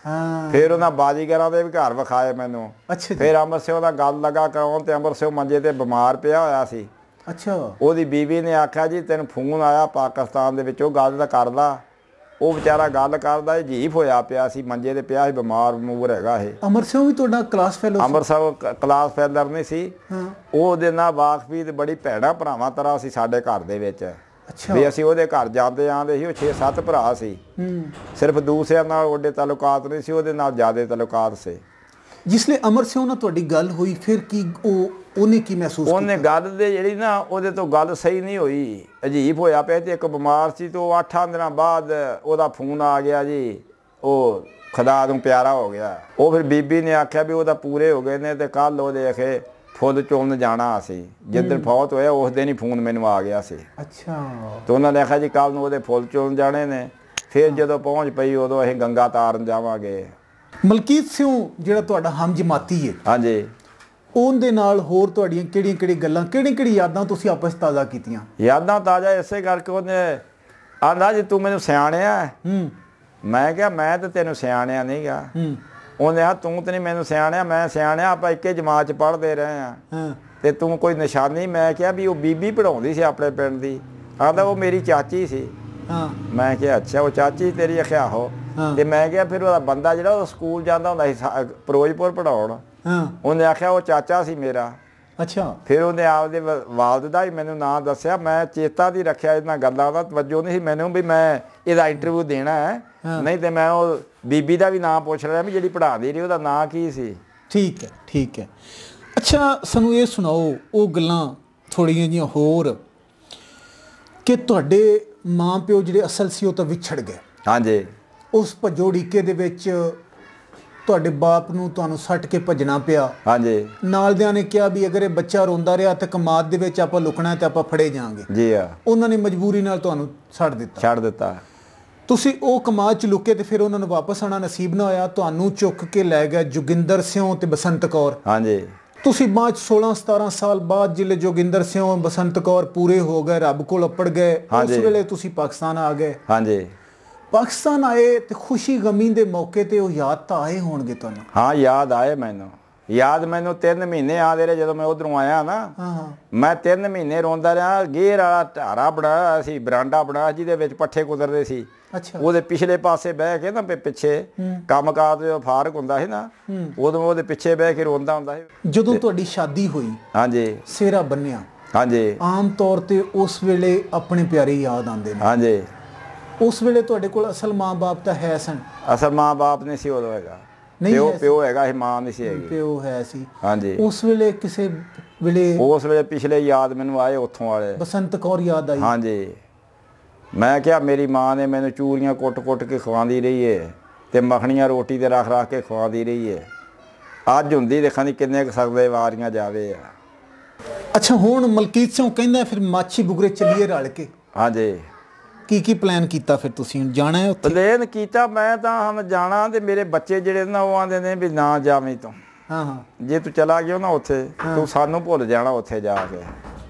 A: ਫਿਰ ਉਹਨਾਂ ਬਾਜੀਗਰਾਂ ਦੇ ਵੀ ਘਰ ਵਿਖਾਏ ਮੈਨੂੰ ਫਿਰ ਅੰਮ੍ਰਿਤ ਸਿੰਘ ਦਾ ਗੱਲ ਲੱਗਾ ਕਰਾਉਣ ਤੇ ਅੰਮ੍ਰਿਤ ਸਿੰਘ ਮੰਜੇ ਤੇ ਬਿਮਾਰ ਪਿਆ ਹੋਇਆ ਸੀ ਅੱਛਾ ਉਹਦੀ ਬੀਵੀ ਨੇ ਆਖਿਆ ਜੀ ਤੈਨੂੰ ਫੋਨ ਆਇਆ ਪਾਕਿਸਤਾਨ ਦੇ ਵਿੱਚੋਂ ਗੱਲ ਤਾਂ ਕਰਦਾ ਉਹ ਵਿਚਾਰਾ ਗੱਲ ਕਰਦਾ ਅਜੀਬ ਹੋਇਆ ਪਿਆ ਸੀ ਮੰਜੇ ਤੇ ਪਿਆ ਸੀ ਬਿਮਾਰ ਮੂਰ ਹੈਗਾ ਇਹ ਅੰਮ੍ਰਿਤ ਸਿੰਘ ਵੀ ਤੁਹਾਡਾ class fellow Amrit Singh class fellow ਨਹੀਂ ਸੀ ਉਹ ਉਹਦੇ ਨਾਲ ਵਾਕਫੀ ਤੇ ਬੜੀ ਭੈੜਾ ਭਰਾਵਾਂ ਤਰ੍ਹਾਂ ਸੀ ਸਾਡੇ ਘਰ ਦੇ ਵਿੱਚ ਵੀ ਅਸੀਂ ਉਹਦੇ ਘਰ ਜਾਂਦੇ ਆਂਦੇ ਸੀ ਉਹ ਛੇ ਸੱਤ ਭਰਾ ਸੀ ਸਿਰਫ ਦੂਸਰਿਆਂ ਨਾਲ ਉਹਦੇ ਤਾਲੁਕਾਤ ਨਹੀਂ ਸੀ ਉਹਦੇ ਨਾਲ ਜ਼ਿਆਦਾ ਤਾਲੁਕਾਤ ਸੀ
B: ਜਿਸਲੇ ਅਮਰ ਸਿੰਘ ਨਾਲ ਤੁਹਾਡੀ ਗੱਲ ਹੋਈ ਫਿਰ ਕੀ ਉਹ ਉਹਨੇ ਕੀ ਮਹਿਸੂਸ ਕੀਤਾ
A: ਉਹਨੇ ਗੱਲ ਦੇ ਜਿਹੜੀ ਨਾ ਉਹਦੇ ਤੋਂ ਗੱਲ ਸਹੀ ਨਹੀਂ ਹੋਈ ਅਜੀਬ ਹੋਇਆ ਪਿਆ ਤੇ ਇੱਕ ਬਿਮਾਰ ਸੀ ਤੇ ਉਹ ਅੱਠਾਂ ਦਿਨਾਂ ਬਾਅਦ ਉਹਦਾ ਫੋਨ ਆ ਗਿਆ ਜੀ ਉਹ ਖੁਦਾ ਨੂੰ ਪਿਆਰਾ ਹੋ ਗਿਆ ਉਹ ਫਿਰ ਬੀਬੀ ਨੇ ਆਖਿਆ ਵੀ ਉਹਦਾ ਪੂਰੇ ਹੋ ਗਏ ਨੇ ਤੇ ਕੱਲ ਉਹ ਦੇਖੇ ਫੁੱਲ ਚੋਣ ਜਾਣਾ ਸੀ ਜਿੱਦਣ ਫੌਤ ਹੋਇਆ ਉਸ ਦਿਨ ਹੀ ਫੋਨ ਮੈਨੂੰ ਆ ਗਿਆ ਸੀ ਅੱਛਾ ਤੇ ਉਹਨਾਂ ਨੇ ਆਖਿਆ ਜੀ ਕੱਲ ਨੂੰ ਉਹਦੇ ਫੁੱਲ ਚੋਣ ਜਾਣੇ ਨੇ ਫਿਰ ਜਦੋਂ ਪਹੁੰਚ ਪਈ ਉਦੋਂ ਅਸੀਂ ਗੰਗਾ ਤਾਰਨ ਜਾਵਾਂਗੇ
B: ਮਲਕੀਤ ਸਿੰਘ ਜਿਹੜਾ ਤੁਹਾਡਾ ਹਮ ਜਮਾਤੀ ਹੈ ਹਾਂਜੀ ਉਹਦੇ ਨਾਲ ਹੋਰ ਤੁਹਾਡੀਆਂ ਕਿਹੜੀਆਂ ਕਿਹੜੀਆਂ ਗੱਲਾਂ ਕਿਹੜੀ ਕਿਹੜੀ ਯਾਦਾਂ ਤੁਸੀਂ ਆਪਸ ਤਾਜ਼ਾ ਕੀਤੀਆਂ
A: ਯਾਦਾਂ ਤਾਜ਼ਾ ਇਸੇ ਕਰਕੇ ਉਹਨੇ ਆਂਦਾ ਜੀ ਤੂੰ ਮੈਨੂੰ ਸਿਆਣਿਆ ਮੈਂ ਕਿਹਾ ਮੈਂ ਤਾਂ ਤੈਨੂੰ ਸਿਆਣਿਆ ਨਹੀਂ ਗਾ ਉਹਨੇ ਆ ਤੂੰ ਤੇ ਨਹੀਂ ਮੈਨੂੰ ਸਿਆਣਿਆ ਮੈਂ ਸਿਆਣਿਆ ਆਪਾਂ ਇੱਕੇ ਜਮਾਤ 'ਚ ਪੜ੍ਹਦੇ ਰਹੇ ਹਾਂ ਤੇ ਤੂੰ ਕੋਈ ਨਿਸ਼ਾਨੀ ਮੈਂ ਕਿਹਾ ਵੀ ਉਹ ਬੀਬੀ ਪੜ੍ਹਾਉਂਦੀ ਸੀ ਆਪਣੇ ਪਿੰਡ ਦੀ ਆਂਦਾ ਉਹ ਮੇਰੀ ਚਾਚੀ ਸੀ ਮੈਂ ਕਿਹਾ ਅੱਛਾ ਉਹ ਚਾਚੀ ਤੇਰੀ ਆਖਿਆ ਹੋ ਤੇ ਮੈਂ ਕਿਹਾ ਫਿਰ ਉਹਦਾ ਬੰਦਾ ਜਿਹੜਾ ਉਹ ਸਕੂਲ ਜਾਂਦਾ ਹੁੰਦਾ ਸੀ ਫਿਰੋਜ਼ਪੁਰ ਪੜ੍ਹਾਉਣ ਉਹਨੇ ਆਖਿਆ ਉਹ ਚਾਚਾ ਸੀ ਮੇਰਾ ਅੱਛਾ ਫਿਰ ਉਹਨੇ ਆਪਦੇ ਵਾਲਦ ਦਾ ਹੀ ਮੈਨੂੰ ਨਾਂ ਦੱਸਿਆ ਮੈਂ ਚੇਤਾ ਦੀ ਰੱਖਿਆ ਇਹਨਾਂ ਗੱਲਾਂ ਦਾ ਤਵੱਜੋ ਨਹੀਂ ਸੀ ਮੈਨੂੰ ਵੀ ਮੈਂ ਇਹਦਾ ਇੰਟਰਵਿਊ ਦੇਣਾ ਹੈ ਨਹੀਂ ਤੇ ਮੈਂ ਉਹ ਬੀਬੀ ਦਾ ਵੀ ਨਾਂ ਪੁੱਛ ਰਿਹਾ ਵੀ ਜਿਹੜੀ ਪੜ੍ਹਾਉਂਦੀ ਰਹੀ ਉਹਦਾ ਨਾਂ ਕੀ ਸੀ
B: ਠੀਕ ਹੈ ਠੀਕ ਹੈ ਅੱਛਾ ਸਾਨੂੰ ਇਹ ਸੁਣਾਓ ਉਹ ਗੱਲਾਂ ਥੋੜ੍ਹੀਆਂ ਜਿਹੀਆਂ ਹੋਰ ਕਿ ਤੁਹਾਡੇ ਮਾਂ ਪਿਓ ਜਿਹੜੇ ਅਸਲ ਸੀ ਉਹ ਤਾਂ ਵਿਛੜ ਗਏ ਹਾਂਜੀ ਉਸ ਭੱਜੋ ਢੀਕੇ ਦੇ ਵਿੱਚ ਤੁਹਾਡੇ ਬਾਪ ਨੂੰ ਤੁਹਾਨੂੰ ਸੱਟ ਕੇ ਭੱਜਣਾ ਪਿਆ ਹਾਂਜੀ ਨਾਲਦਿਆਂ ਨੇ ਕਿਹਾ ਵੀ ਅਗਰ ਇਹ ਬੱਚਾ ਰੋਂਦਾ ਰਿਹਾ ਤੇ ਕਮਾਦ ਦੇ ਵਿੱਚ ਆਪਾਂ ਲੁਕਣਾ ਤੇ ਆਪਾਂ ਫੜੇ ਜਾਾਂਗੇ ਜੀ ਆ ਉਹਨਾਂ ਨੇ ਮਜਬੂਰੀ ਨਾਲ ਤੁਹਾਨੂੰ ਛੱਡ ਦਿੱਤਾ ਛੱਡ ਦਿੱਤਾ ਤੁਸੀਂ ਉਹ ਕਮਾਦ 'ਚ ਲੁਕੇ ਤੇ ਫਿਰ ਉਹਨਾਂ ਨੂੰ ਵਾਪਸ ਆਉਣਾ ਨਸੀਬ ਨਾ ਹੋਇਆ ਤੁਹਾਨੂੰ ਚੁੱਕ ਕੇ ਲੈ ਗਿਆ ਜੋਗਿੰਦਰ ਸਿੰਘ ਤੇ ਬਸੰਤ ਕੌਰ ਹਾਂਜੀ ਤੁਸੀਂ ਬਾਅਦ ਸੋਲਾਂ ਸਤਾਰਾਂ ਸਾਲ ਬਾਅਦ ਜਿਲੇ ਜੋਗਿੰਦਰ ਸਿੰਘ ਬਸੰਤ ਕੌਰ ਪੂਰੇ ਹੋ ਗਏ ਰੱਬ ਕੋਲ ਅੱਪੜ ਗਏ ਉਸ ਵੇਲੇ ਤੁਸੀਂ ਪਾਕਿਸਤਾਨ ਆ ਗਏ ਹਾਂਜੀ ਪਾਕਿਸਤਾਨ ਆਏ ਤੇ ਖੁਸ਼ੀ ਗਮੀ ਦੇ ਮੌਕੇ ਤੇ ਉਹ ਯਾਦ ਤਾਂ ਆਏ ਹੋਣਗੇ ਤੁਹਾਨੂੰ
A: ਹਾਂ ਯਾਦ ਆਏ ਮੈਨੂੰ याद मैनू तीन महीने आते रहे जो मैं उधरों आया ना, मैं तीन महीने रोंदा रहा। गेर वाला ढारा बनाया सी, बरांडा बनाया जिहदे पट्ठे कुतरदे सी।
B: अच्छा।
A: ਉਹਦੇ ਪਿਛਲੇ ਪਾਸੇ ਬਹਿ ਕੇ ਨਾ ਪਿੱਛੇ ਕੰਮ ਕਾਰ ਜੋ ਫਾਰਕ ਹੁੰਦਾ ਸੀ ਨਾ, ਉਦੋਂ ਉਹਦੇ ਪਿੱਛੇ ਬਹਿ ਕੇ ਰੋਂਦਾ ਹੁੰਦਾ ਸੀ।
B: ਜਦੋਂ ਤੁਹਾਡੀ ਸ਼ਾਦੀ ਹੋਈ, ਹਾਂਜੀ, ਸਿਹਰਾ ਬੰਨਿਆ, ਹਾਂਜੀ, ਆਮ ਤੌਰ ਤੇ ਉਸ ਵੇਲੇ ਆਪਣੇ ਪਿਆਰੇ ਯਾਦ ਆਉਂਦੇ ਨੇ। ਹਾਂਜੀ। ਉਸ ਵੇਲੇ ਤੁਹਾਡੇ ਕੋਲ ਅਸਲ ਮਾਂ-ਬਾਪ ਤਾਂ ਹੈ ਸਨ? ਅਸਲ ਮਾਂ-ਬਾਪ ਨਹੀਂ ਸੀ ਉਦੋਂ ਹੈਗਾ, ਪਿਓ ਪਿਓ ਹੈਗਾ ਸੀ, ਮਾਂ ਨਹੀਂ ਸੀ ਹੈਗੀ। ਪਿਓ ਹੈ ਸੀ, ਹਾਂਜੀ। ਉਸ ਵੇਲੇ ਕਿਸੇ ਵੇਲੇ ਉਸ ਵੇਲੇ ਪਿਛਲੇ ਯਾਦ ਮੈਨੂੰ ਆਏ ਉੱਥੋਂ ਵਾਲੇ, ਬਸੰਤ ਕੌਰ ਯਾਦ ਆਈ। ਹਾਂਜੀ। ਮੈਂ ਕਿਹਾ ਮੇਰੀ ਮਾਂ ਨੇ ਮੈਨੂੰ ਚੂਰੀਆਂ ਕੁੱਟ ਕੁੱਟ ਕੇ ਖਵਾਉਂਦੀ ਰਹੀ ਹੈ ਅਤੇ ਮੱਖਣੀਆਂ ਰੋਟੀ 'ਤੇ ਰੱਖ ਰੱਖ ਕੇ ਖਵਾਉਂਦੀ ਰਹੀ ਹੈ। ਅੱਜ ਹੁੰਦੀ ਦੇਖਾਂ ਦੀ ਕਿੰਨੇ ਕੁ ਸਕਦੇ ਵਾਰੀਆਂ ਜਾਵੇ ਆ। ਅੱਛਾ, ਹੁਣ ਮਲਕੀਤ ਸਿੰਘ ਕਹਿੰਦਾ ਫਿਰ ਮਾਛੀ ਬੁਗਰੇ ਚੱਲੀਏ ਰਲ ਕੇ। ਹਾਂਜੀ। ਕੀ ਕੀ ਪਲਾਨ ਕੀਤਾ ਫਿਰ ਤੁਸੀਂ? ਜਾਣਾ ਹੈ ਉੱਥੇ? ਪਲਾਨ ਕੀਤਾ ਮੈਂ ਤਾਂ ਹਮ ਜਾਣਾ, ਅਤੇ ਮੇਰੇ ਬੱਚੇ ਜਿਹੜੇ ਨਾ ਉਹ ਆਉਂਦੇ ਨੇ ਵੀ ਨਾ ਜਾਵੀਂ ਤੂੰ। ਹਾਂ ਹਾਂ। ਜੇ ਤੂੰ ਚਲਾ ਗਿਆ ਨਾ ਉੱਥੇ, ਤੂੰ ਸਾਨੂੰ ਭੁੱਲ ਜਾਣਾ ਉੱਥੇ ਜਾ ਕੇ।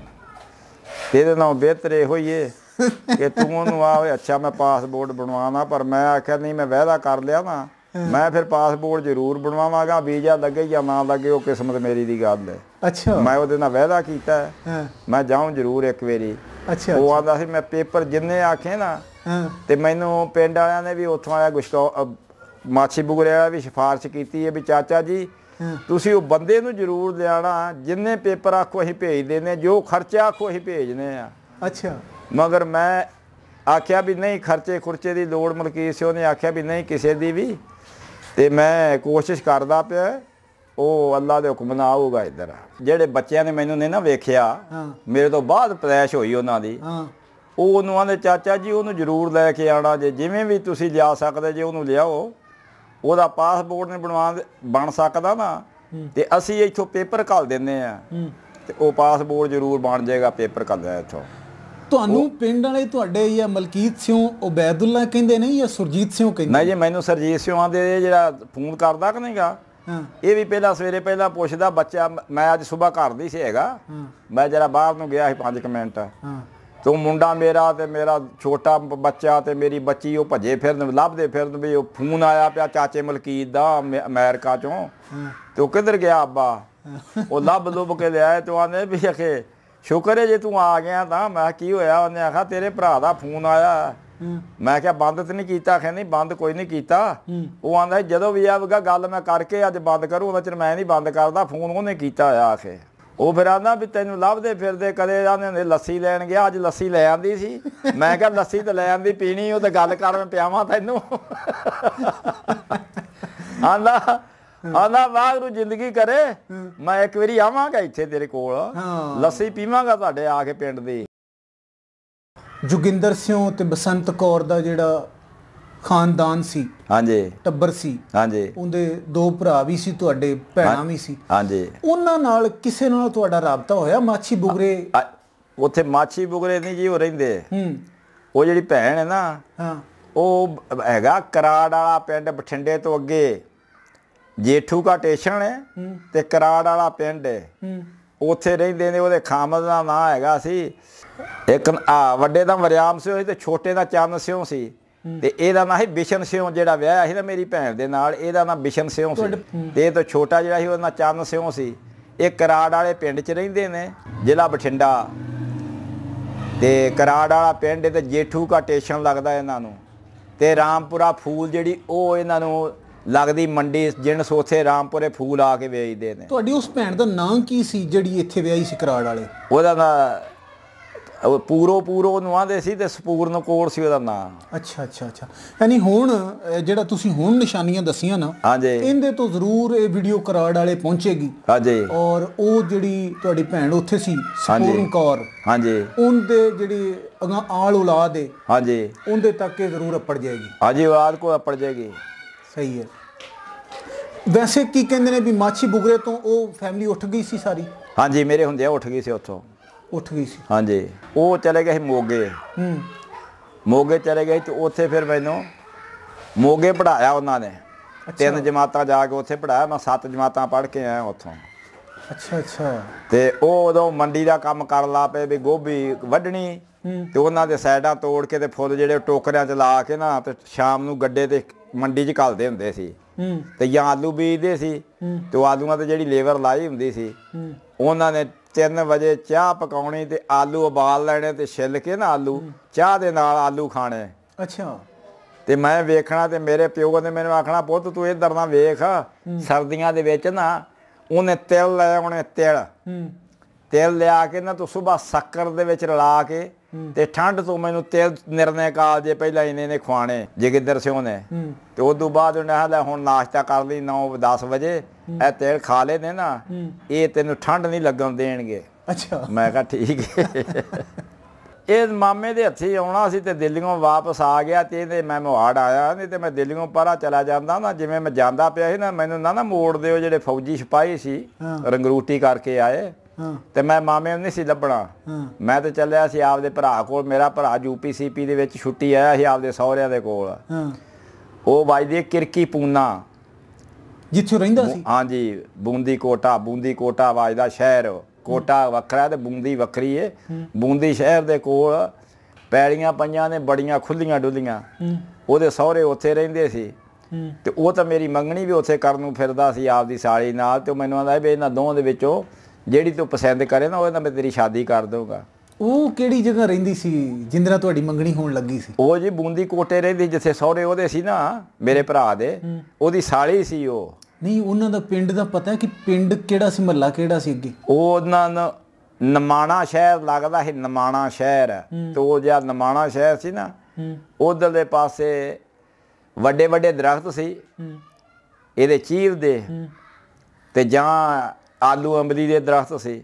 B: ਇਹਦੇ ਨਾਲ ਬਿਹਤਰ ਇਹੋ ਹੀ ਹੈ ਕਿ ਤੂੰ ਉਹਨੂੰ ਆਵੇ ਅੱਛਾ ਮੈਂ ਪਾਸਪੋਰਟ ਬਣਵਾਉਣਾ, ਪਰ ਮੈਂ ਆਖਿਆ ਨਹੀਂ, ਮੈਂ ਵਾਅਦਾ ਕਰ ਲਿਆ ਨਾ, ਮੈਂ ਫਿਰ ਪਾਸਪੋਰਟ ਜ਼ਰੂਰ ਬਣਵਾਵਾਂਗਾ, ਵੀਜ਼ਾ ਲੱਗੇ ਜਾਂ ਨਾ ਲੱਗੇ ਉਹ ਕਿਸਮਤ ਮੇਰੀ ਦੀ ਗੱਲ ਹੈ। ਅੱਛਾ। ਮੈਂ ਉਹਦੇ ਨਾਲ ਵਾਅਦਾ ਕੀਤਾ, ਮੈਂ ਜਾਊਂ ਜ਼ਰੂਰ ਇੱਕ ਵਾਰੀ। ਅੱਛਾ। ਉਹ ਆਉਂਦਾ ਸੀ ਮੈਂ ਪੇਪਰ ਜਿੰਨੇ ਆਖੇ ਨਾ, ਅਤੇ ਮੈਨੂੰ ਪਿੰਡ ਵਾਲਿਆਂ ਨੇ ਵੀ ਉੱਥੋਂ ਆਇਆ ਗੁਸ਼ਕਾ ਮਾਛੀ ਬੁਗਰੇ ਵਾਲਾ ਵੀ ਸਿਫਾਰਿਸ਼ ਕੀਤੀ ਹੈ ਵੀ ਚਾਚਾ ਜੀ ਤੁਸੀਂ ਉਹ ਬੰਦੇ ਨੂੰ ਜ਼ਰੂਰ ਲਿਆਉਣਾ, ਜਿੰਨੇ ਪੇਪਰ ਆਖੋ ਅਸੀਂ ਭੇਜ ਦੇਣੇ, ਜੋ ਖਰਚਾ ਆਖੋ ਅਸੀਂ ਭੇਜਨੇ ਆ। ਅੱਛਾ। ਮਗਰ ਮੈਂ ਆਖਿਆ ਵੀ ਨਹੀਂ, ਖਰਚੇ ਖੁਰਚੇ ਦੀ ਲੋੜ ਮਲਕੀਤ ਸਿੰਘ ਨੇ ਆਖਿਆ ਵੀ ਨਹੀਂ ਕਿਸੇ ਦੀ ਵੀ, ਅਤੇ ਮੈਂ ਕੋਸ਼ਿਸ਼ ਕਰਦਾ ਪਿਆ, ਉਹ ਅੱਲਾ ਦੇ ਹੁਕਮ ਨਾਲ ਆਊਗਾ ਇੱਧਰ। ਜਿਹੜੇ ਬੱਚਿਆਂ ਨੇ ਮੈਨੂੰ ਨਹੀਂ ਨਾ ਵੇਖਿਆ, ਮੇਰੇ ਤੋਂ ਬਾਅਦ ਪੈਦਾਇਸ਼ ਹੋਈ ਉਹਨਾਂ ਦੀ, ਉਹ ਉਹਨੂੰ ਆਂਦੇ ਚਾਚਾ ਜੀ ਉਹਨੂੰ ਜ਼ਰੂਰ ਲੈ ਕੇ ਆਉਣਾ ਜੇ, ਜਿਵੇਂ ਵੀ ਤੁਸੀਂ ਲਿਆ ਸਕਦੇ ਜੇ ਉਹਨੂੰ ਲਿਆਓ, ਉਹਦਾ ਪਾਸਪੋਰਟ ਨਹੀਂ ਬਣਵਾ ਬਣ ਸਕਦਾ ਨਾ, ਅਤੇ ਅਸੀਂ ਇੱਥੋਂ ਪੇਪਰ ਘੱਲ ਦਿੰਦੇ ਹਾਂ, ਅਤੇ ਉਹ ਪਾਸਪੋਰਟ ਜ਼ਰੂਰ ਬਣ ਜਾਏਗਾ, ਪੇਪਰ ਘੱਲਿਆ ਇੱਥੋਂ। ਤੁਹਾਨੂੰ ਪਿੰਡ ਵਾਲੇ ਤੁਹਾਡੇ ਜਾਂ ਮਲਕੀਤ ਸਿੰਘ ਓਬੈਦੁੱਲਾ ਕਹਿੰਦੇ ਨੇ ਜਾਂ ਸੁਰਜੀਤ ਸਿੰਘ ਕਹਿੰਦੇ? ਨਹੀਂ ਜੀ, ਮੈਨੂੰ ਸੁਰਜੀਤ ਸਿੰਘ ਆਂਦੇ, ਜਿਹੜਾ ਫੋਨ ਕਰਦਾ ਕਿ ਨਹੀਂਗਾ, ਇਹ ਵੀ ਪਹਿਲਾਂ ਸਵੇਰੇ ਪਹਿਲਾਂ ਪੁੱਛਦਾ ਬੱਚਾ। ਮੈਂ ਅੱਜ ਸੁਬਾਹ ਘਰ ਦੀ ਸੀ ਹੈਗਾ, ਮੈਂ ਜਰਾ ਬਾਹਰ ਨੂੰ ਗਿਆ ਸੀ ਪੰਜ ਕੁ ਮਿੰਟ, ਤੂੰ ਮੁੰਡਾ ਮੇਰਾ ਤੇ ਮੇਰਾ ਛੋਟਾ ਬੱਚਾ ਤੇ ਮੇਰੀ ਬੱਚੀ ਉਹ ਭੱਜੇ ਫਿਰਨ, ਲੱਭਦੇ ਫਿਰਨ ਵੀ ਉਹ ਫੋਨ ਆਇਆ ਪਿਆ ਚਾਚੇ ਮਲਕੀਤ ਦਾ ਅਮਰੀਕਾ ਚੋਂ, ਤੇ ਉਹ ਕਿੱਧਰ ਗਿਆ ਅੱਬਾ? ਉਹ ਲੱਭ ਲੁੱਭ ਕੇ ਲਿਆਏ ਤੇ ਆਂਦੇ ਵੀ ਅਖੇ ਸ਼ੁਕਰ ਹੈ ਜੇ ਤੂੰ ਆ ਗਿਆ ਤਾਂ। ਮੈਂ ਕੀ ਹੋਇਆ? ਉਹਨੇ ਆਖਿਆ ਤੇਰੇ ਭਰਾ ਦਾ ਫੋਨ ਆਇਆ। ਮੈਂ ਕਿਹਾ ਬੰਦ ਤਾਂ ਨਹੀਂ ਕੀਤਾ? ਆਖਿਆ ਨਹੀਂ ਬੰਦ ਕੋਈ ਨਹੀਂ ਕੀਤਾ। ਉਹ ਆਂਦਾ ਜਦੋਂ ਵੀ ਆਵੇਗਾ ਗੱਲ ਮੈਂ ਕਰਕੇ ਅੱਜ ਬੰਦ ਕਰੂ, ਉਹਨਾਂ ਚਿਰ ਮੈਂ ਨਹੀਂ ਬੰਦ ਕਰਦਾ, ਫੋਨ ਉਹਨੇ ਕੀਤਾ ਹੋਇਆ। ਆਖੇ ਉਹ ਫਿਰ ਆਂਦਾ ਵੀ ਤੈਨੂੰ ਲੱਭਦੇ ਫਿਰਦੇ, ਕਦੇ ਆਂਦੇ ਹੁੰਦੇ ਲੱਸੀ ਲੈਣ ਗਿਆ, ਅੱਜ ਲੱਸੀ ਲੈ ਆਂਦੀ ਸੀ। ਮੈਂ ਕਿਹਾ ਲੱਸੀ ਤਾਂ ਲੈ ਆਂਦੀ ਪੀਣੀ, ਉਹ ਤਾਂ ਗੱਲ ਕਰ ਮੈਂ ਪਿਆਵਾਂ ਤੈਨੂੰ। ਆਂਦਾ ਆਂਦਾ ਵਾਹਿਗੁਰੂ ਜ਼ਿੰਦਗੀ ਕਰੇ, ਮੈਂ ਇੱਕ ਵਾਰੀ ਆਵਾਂਗਾ ਇੱਥੇ ਤੇਰੇ ਕੋਲ, ਲੱਸੀ ਪੀਵਾਂਗਾ ਤੁਹਾਡੇ ਆ ਕੇ ਪਿੰਡ ਦੀ। ਜੋਗਿੰਦਰ ਸਿੰਘ ਤੇ ਬਸੰਤ ਕੌਰ ਦਾ ਜਿਹੜਾ ਖਾਨਦਾਨ ਸੀ, ਹਾਂਜੀ, ਟੱਬਰ ਸੀ, ਹਾਂਜੀ, ਉਹਦੇ ਦੋ ਭਰਾ ਵੀ ਸੀ, ਤੁਹਾਡੇ ਭੈਣਾਂ ਵੀ ਸੀ, ਹਾਂਜੀ, ਉਹਨਾਂ ਨਾਲ ਕਿਸੇ ਨਾਲ ਤੁਹਾਡਾ ਰਾਬਤਾ ਹੋਇਆ? ਮਾਛੀ ਬੁਗਰੇ ਉੱਥੇ ਮਾਛੀ ਬੁਗਰੇ ਨਹੀਂ ਜੀ ਉਹ ਰਹਿੰਦੇ, ਉਹ ਜਿਹੜੀ ਭੈਣ ਹੈ ਨਾ, ਉਹ ਹੈਗਾ ਕਰਾੜ ਵਾਲਾ ਪਿੰਡ, ਬਠਿੰਡੇ ਤੋਂ ਅੱਗੇ ਜੇਠੂ ਕਾ ਸਟੇਸ਼ਨ ਹੈ ਤੇ ਕਰਾੜ ਵਾਲਾ ਪਿੰਡ ਹੈ, ਉੱਥੇ ਰਹਿੰਦੇ ਨੇ। ਉਹਦੇ ਖਾਮਦ ਦਾ ਨਾਂ ਹੈਗਾ ਸੀ ਇੱਕ, ਆ ਵੱਡੇ ਦਾ ਵਰਿਆਮ ਸਿੰਘ ਸੀ ਤੇ ਛੋਟੇ ਦਾ ਚੰਨ ਸਿੰਘ ਸੀ, ਤੇ ਇਹਦਾ ਨਾਂ ਸੀ ਬਿਸ਼ਨ ਸਿੰਘ। ਜਿਹੜਾ ਵਿਆਹਿਆ ਸੀ ਨਾ ਮੇਰੀ ਭੈਣ ਦੇ ਨਾਲ, ਇਹਦਾ ਨਾਂ ਬਿਸ਼ਨ ਸਿੰਘ ਸੀ, ਤੇ ਇਹ ਤੋਂ ਛੋਟਾ ਜਿਹੜਾ ਸੀ ਉਹਦਾ ਨਾਂ ਚੰਨ ਸਿੰਘ ਸੀ। ਇਹ ਕਰਾੜ ਵਾਲੇ ਪਿੰਡ 'ਚ ਰਹਿੰਦੇ ਨੇ, ਜ਼ਿਲ੍ਹਾ ਬਠਿੰਡਾ, ਤੇ ਕਰਾੜ ਵਾਲਾ ਪਿੰਡ ਤੇ ਜੇਠੂ ਕਾ ਸਟੇਸ਼ਨ ਲੱਗਦਾ ਇਹਨਾਂ ਨੂੰ, ਤੇ ਰਾਮਪੁਰਾ ਫੂਲ ਜਿਹੜੀ ਉਹ ਇਹਨਾਂ ਨੂੰ ਲੱਗਦੀ ਮੰਡੀ, ਜਿਣਸ ਉੱਥੇ ਰਾਮਪੁਰੇ ਫੂਲ ਆ ਕੇ ਵੇਚਦੇ ਨੇ। ਤੁਹਾਡੀ ਉਸ ਭੈਣ ਦਾ ਨਾਂ ਕੀ ਸੀ ਜਿਹੜੀ ਇੱਥੇ ਵਿਆਹੀ ਸੀ ਕਰਾੜ ਵਾਲੇ? ਉਹਦਾ ਨਾਂ ਪੂਰੋ ਪੂਰੋ ਨੂੰ ਆਂਦੇ ਸੀ, ਤੇ ਸਪੂਰਨ ਕੌਰ ਸੀ ਉਹਦਾ ਨਾਂ। ਅੱਛਾ ਅੱਛਾ ਅੱਛਾ। ਯਾਨੀ ਹੁਣ ਜਿਹੜਾ ਤੁਸੀਂ ਹੁਣ ਨਿਸ਼ਾਨੀਆਂ ਦੱਸੀਆਂ ਨਾ, ਹਾਂਜੀ, ਇਹਦੇ ਤੋਂ ਜ਼ਰੂਰ ਇਹ ਵੀਡੀਓ ਕਰਾੜ ਵਾਲੇ ਪਹੁੰਚੇਗੀ, ਹਾਂਜੀ, ਔਰ ਉਹ ਜਿਹੜੀ ਤੁਹਾਡੀ ਭੈਣ ਉੱਥੇ ਸੀ ਸਪੂਰਨ ਕੌਰ, ਹਾਂਜੀ, ਉਹਦੇ ਜਿਹੜੀ ਅਗਾਂ ਆਲ ਔਲਾਦ ਹੈ, ਹਾਂਜੀ, ਉਹਦੇ ਤੱਕ ਇਹ ਜ਼ਰੂਰ ਅੱਪੜ ਜਾਏਗੀ। ਹਾਂਜੀ, ਔਲਾਦ ਕੋ ਅੱਪੜ ਜਾਏਗੀ। ਸਹੀ ਹੈ। ਵੈਸੇ ਕੀ ਕਹਿੰਦੇ ਨੇ ਵੀ ਮਾਛੀ ਬੁਗਰੇ ਤੋਂ ਉਹ ਫੈਮਿਲੀ ਉੱਠ ਗਈ ਸੀ ਸਾਰੀ? ਹਾਂਜੀ, ਮੇਰੇ ਹੁੰਦਿਆਂ ਉੱਠ ਗਈ ਸੀ, ਉੱਥੋਂ ਉੱਠ ਗਈ ਸੀ, ਹਾਂਜੀ। ਉਹ ਚਲੇ ਗਏ ਸੀ ਮੋਗੇ, ਮੋਗੇ ਚਲੇ ਗਏ ਤੇ ਉੱਥੇ ਫਿਰ ਮੈਨੂੰ ਮੋਗੇ ਪੜ੍ਹਾਇਆ ਉਹਨਾਂ ਨੇ, ਤਿੰਨ ਜਮਾਤਾਂ ਜਾ ਕੇ ਉੱਥੇ ਪੜ੍ਹਾਇਆ। ਮੈਂ ਸੱਤ ਜਮਾਤਾਂ ਪੜ੍ਹ ਕੇ ਆਇਆ ਉੱਥੋਂ। ਅੱਛਾ ਅੱਛਾ। ਤੇ ਉਹ ਉਦੋਂ ਮੰਡੀ ਦਾ ਕੰਮ ਕਰਨ ਲਾ ਪਏ, ਵੀ ਗੋਭੀ ਵੱਢਣੀ, ਤੇ ਉਹਨਾਂ ਦੇ ਸਾਈਡਾਂ ਤੋੜ ਕੇ ਤੇ ਫੁੱਲ ਜਿਹੜੇ ਟੋਕਰਿਆਂ 'ਚ ਲਾ ਕੇ ਨਾ, ਤੇ ਸ਼ਾਮ ਨੂੰ ਗੱਡੇ ਤੇ ਮੰਡੀ 'ਚ ਘੱਲਦੇ ਹੁੰਦੇ ਸੀ।
A: ਤੇ ਜਾਂ ਆਲੂ ਬੀਜਦੇ ਸੀ ਤੇ ਉਹ ਆਲੂਆਂ ਤੇ ਜਿਹੜੀ ਲੇਬਰ ਲਾਈ ਹੁੰਦੀ ਸੀ ਉਹਨਾਂ ਨੇ ਤਿੰਨ ਵਜੇ ਚਾਹ ਪਕਾਉਣੀ ਤੇ ਆਲੂ ਉਬਾਲ ਲੈਣੇ ਤੇ ਛਿੱਲ ਕੇ ਨਾ ਆਲੂ ਚਾਹ ਦੇ ਨਾਲ ਆਲੂ ਖਾਣੇ।
B: ਅੱਛਾ।
A: ਤੇ ਮੈਂ ਵੇਖਣਾ ਤੇ ਮੇਰੇ ਪਿਓ ਨੇ ਮੈਨੂੰ ਆਖਣਾ ਪੁੱਤ ਤੂੰ ਇੱਧਰ ਨਾ ਵੇਖ ਸਰਦੀਆਂ ਦੇ ਵਿੱਚ ਨਾ ਉਹਨੇ ਤਿਲ ਲੈ ਆਉਣੇ ਤਿਲ ਤਿਲ ਲਿਆ ਕੇ ਨਾ ਤੂੰ ਸੁਬਾਹ ਸ਼ੱਕਰ ਦੇ ਵਿੱਚ ਰਲਾ ਕੇ ਤੇ ਠੰਡ ਤੋਂ ਮੈਨੂੰ ਤਿਲ ਨਿਰਣੇ ਕਾਲ ਜੇ ਪਹਿਲਾਂ ਇਹਨੇ ਨੇ ਖਵਾਣੇ ਜੋਗਿੰਦਰ ਸਿੰਘ ਨੇ ਤੇ ਉਦੋਂ ਬਾਅਦ ਉਹਨੇ ਆਖਦਾ ਹੁਣ ਨਾਸ਼ਤਾ ਕਰ ਲਈ ਨੌ ਦਸ ਵਜੇ ਇਹ ਤਿਲ ਖਾ ਲੈ ਨੇ ਨਾ ਇਹ ਤੈਨੂੰ ਠੰਡ ਨਹੀਂ ਲੱਗਣ ਦੇਣਗੇ।
B: ਅੱਛਾ।
A: ਮੈਂ ਕਿਹਾ ਠੀਕ ਹੈ। ਇਹ ਮਾਮੇ ਦੇ ਹੱਥੀਂ ਆਉਣਾ ਸੀ ਤੇ ਦਿੱਲੀੋਂ ਵਾਪਸ ਆ ਗਿਆ ਤੇ ਇਹਦੇ ਮੈਂ ਮੋਹਾੜ ਆਇਆ ਨਹੀਂ ਤੇ ਮੈਂ ਦਿੱਲੀੋਂ ਪਰਾਂ ਚਲਾ ਜਾਂਦਾ ਨਾ ਜਿਵੇਂ ਮੈਂ ਜਾਂਦਾ ਪਿਆ ਸੀ ਨਾ ਮੈਨੂੰ ਨਾ ਨਾ ਮੋੜ ਦਿਓ ਜਿਹੜੇ ਫੌਜੀ ਸਿਪਾਹੀ ਸੀ ਰੰਗਰੂਟੀ ਕਰਕੇ ਆਏ ਤੇ ਮੈਂ ਮਾਮੇ ਨੂੰ ਨਹੀਂ ਸੀ ਲੱਭਣਾ। ਮੈਂ ਤੇ ਚੱਲਿਆ ਸੀ ਆਪਦੇ ਭਰਾ ਕੋਲ। ਮੇਰਾ ਭਰਾ ਯੂਪੀ ਸੀਪੀ ਦੇ ਵਿੱਚ ਛੁੱਟੀ ਆਇਆ ਸੀ ਆਪਦੇ ਸਹੁਰਿਆਂ ਦੇ ਕੋਲ। ਉਹ ਵੱਜਦੀ ਕਿਰਕੀ ਪੂਨਾ
B: ਜਿੱਥੋਂ ਰਹਿੰਦਾ ਸੀ।
A: ਹਾਂਜੀ ਬੂੰਦੀ ਕੋਟਾ ਬੂੰਦੀ ਕੋਟਾ ਵੱਜਦਾ ਸ਼ਹਿਰ। ਕੋਟਾ ਵੱਖਰਾ ਤੇ ਬੂੰਦੀ ਵੱਖਰੀ ਏ। ਬੂੰਦੀ ਸ਼ਹਿਰ ਦੇ ਕੋਲ ਪੈੜੀਆਂ ਪਈਆਂ ਨੇ ਬੜੀਆਂ ਖੁੱਲੀਆਂ ਡੁੱਲੀਆਂ। ਉਹਦੇ ਸਹੁਰੇ ਉੱਥੇ ਰਹਿੰਦੇ ਸੀ ਤੇ ਉਹ ਤਾਂ ਮੇਰੀ ਮੰਗਣੀ ਵੀ ਉੱਥੇ ਕਰਨ ਨੂੰ ਫਿਰਦਾ ਸੀ ਆਪਦੀ ਸਾਲੀ ਨਾਲ। ਤੇ ਉਹ ਮੈਨੂੰ ਆਂਦਾ ਵੀ ਇਹਨਾਂ ਦੋਵਾਂ ਦੇ ਵਿੱਚੋਂ ਜਿਹੜੀ ਤੂੰ ਪਸੰਦ ਕਰੇ ਨਾ ਉਹਦੇ ਨਾਲ ਮੈਂ ਤੇਰੀ ਸ਼ਾਦੀ ਕਰ ਦਊਂਗਾ।
B: ਉਹ ਕਿਹੜੀ ਜਗ੍ਹਾ ਰਹਿੰਦੀ ਸੀ ਜਿੰਦੇ ਨਾਲ ਤੁਹਾਡੀ ਮੰਗਣੀ ਹੋਣ ਲੱਗੀ ਸੀ?
A: ਉਹ ਜੀ ਬੂੰਦੀ ਕੋਟੇ ਰਹਿੰਦੀ ਜਿੱਥੇ ਸਹੁਰੇ ਉਹਦੇ ਸੀ ਨਾ ਮੇਰੇ ਭਰਾ ਦੇ ਉਹਦੀ ਸਾਲੀ ਸੀ ਉਹ।
B: ਨਹੀਂ ਉਹਨਾਂ ਦਾ ਪਿੰਡ ਦਾ ਪਤਾ ਕਿ ਪਿੰਡ ਕਿਹੜਾ ਸੀ ਮਹੱਲਾ ਕਿਹੜਾ ਸੀ ਅੱਗੇ?
A: ਉਹਨਾਂ ਨੂੰ ਨਮਾਣਾ ਸ਼ਹਿਰ ਲੱਗਦਾ ਸੀ ਨਮਾਣਾ ਸ਼ਹਿਰ। ਤੇ ਉਹ ਜਿਹੜਾ ਨਮਾਣਾ ਸ਼ਹਿਰ ਸੀ ਨਾ ਉਧਰਲੇ ਪਾਸੇ ਵੱਡੇ ਵੱਡੇ ਦਰਖਤ ਸੀ ਇਹਦੇ ਚੀਰ ਦੇ ਤੇ ਜਾਂ ਆਲੂ ਅੰਬਲੀ ਦੇ ਦਰਖਤ ਸੀ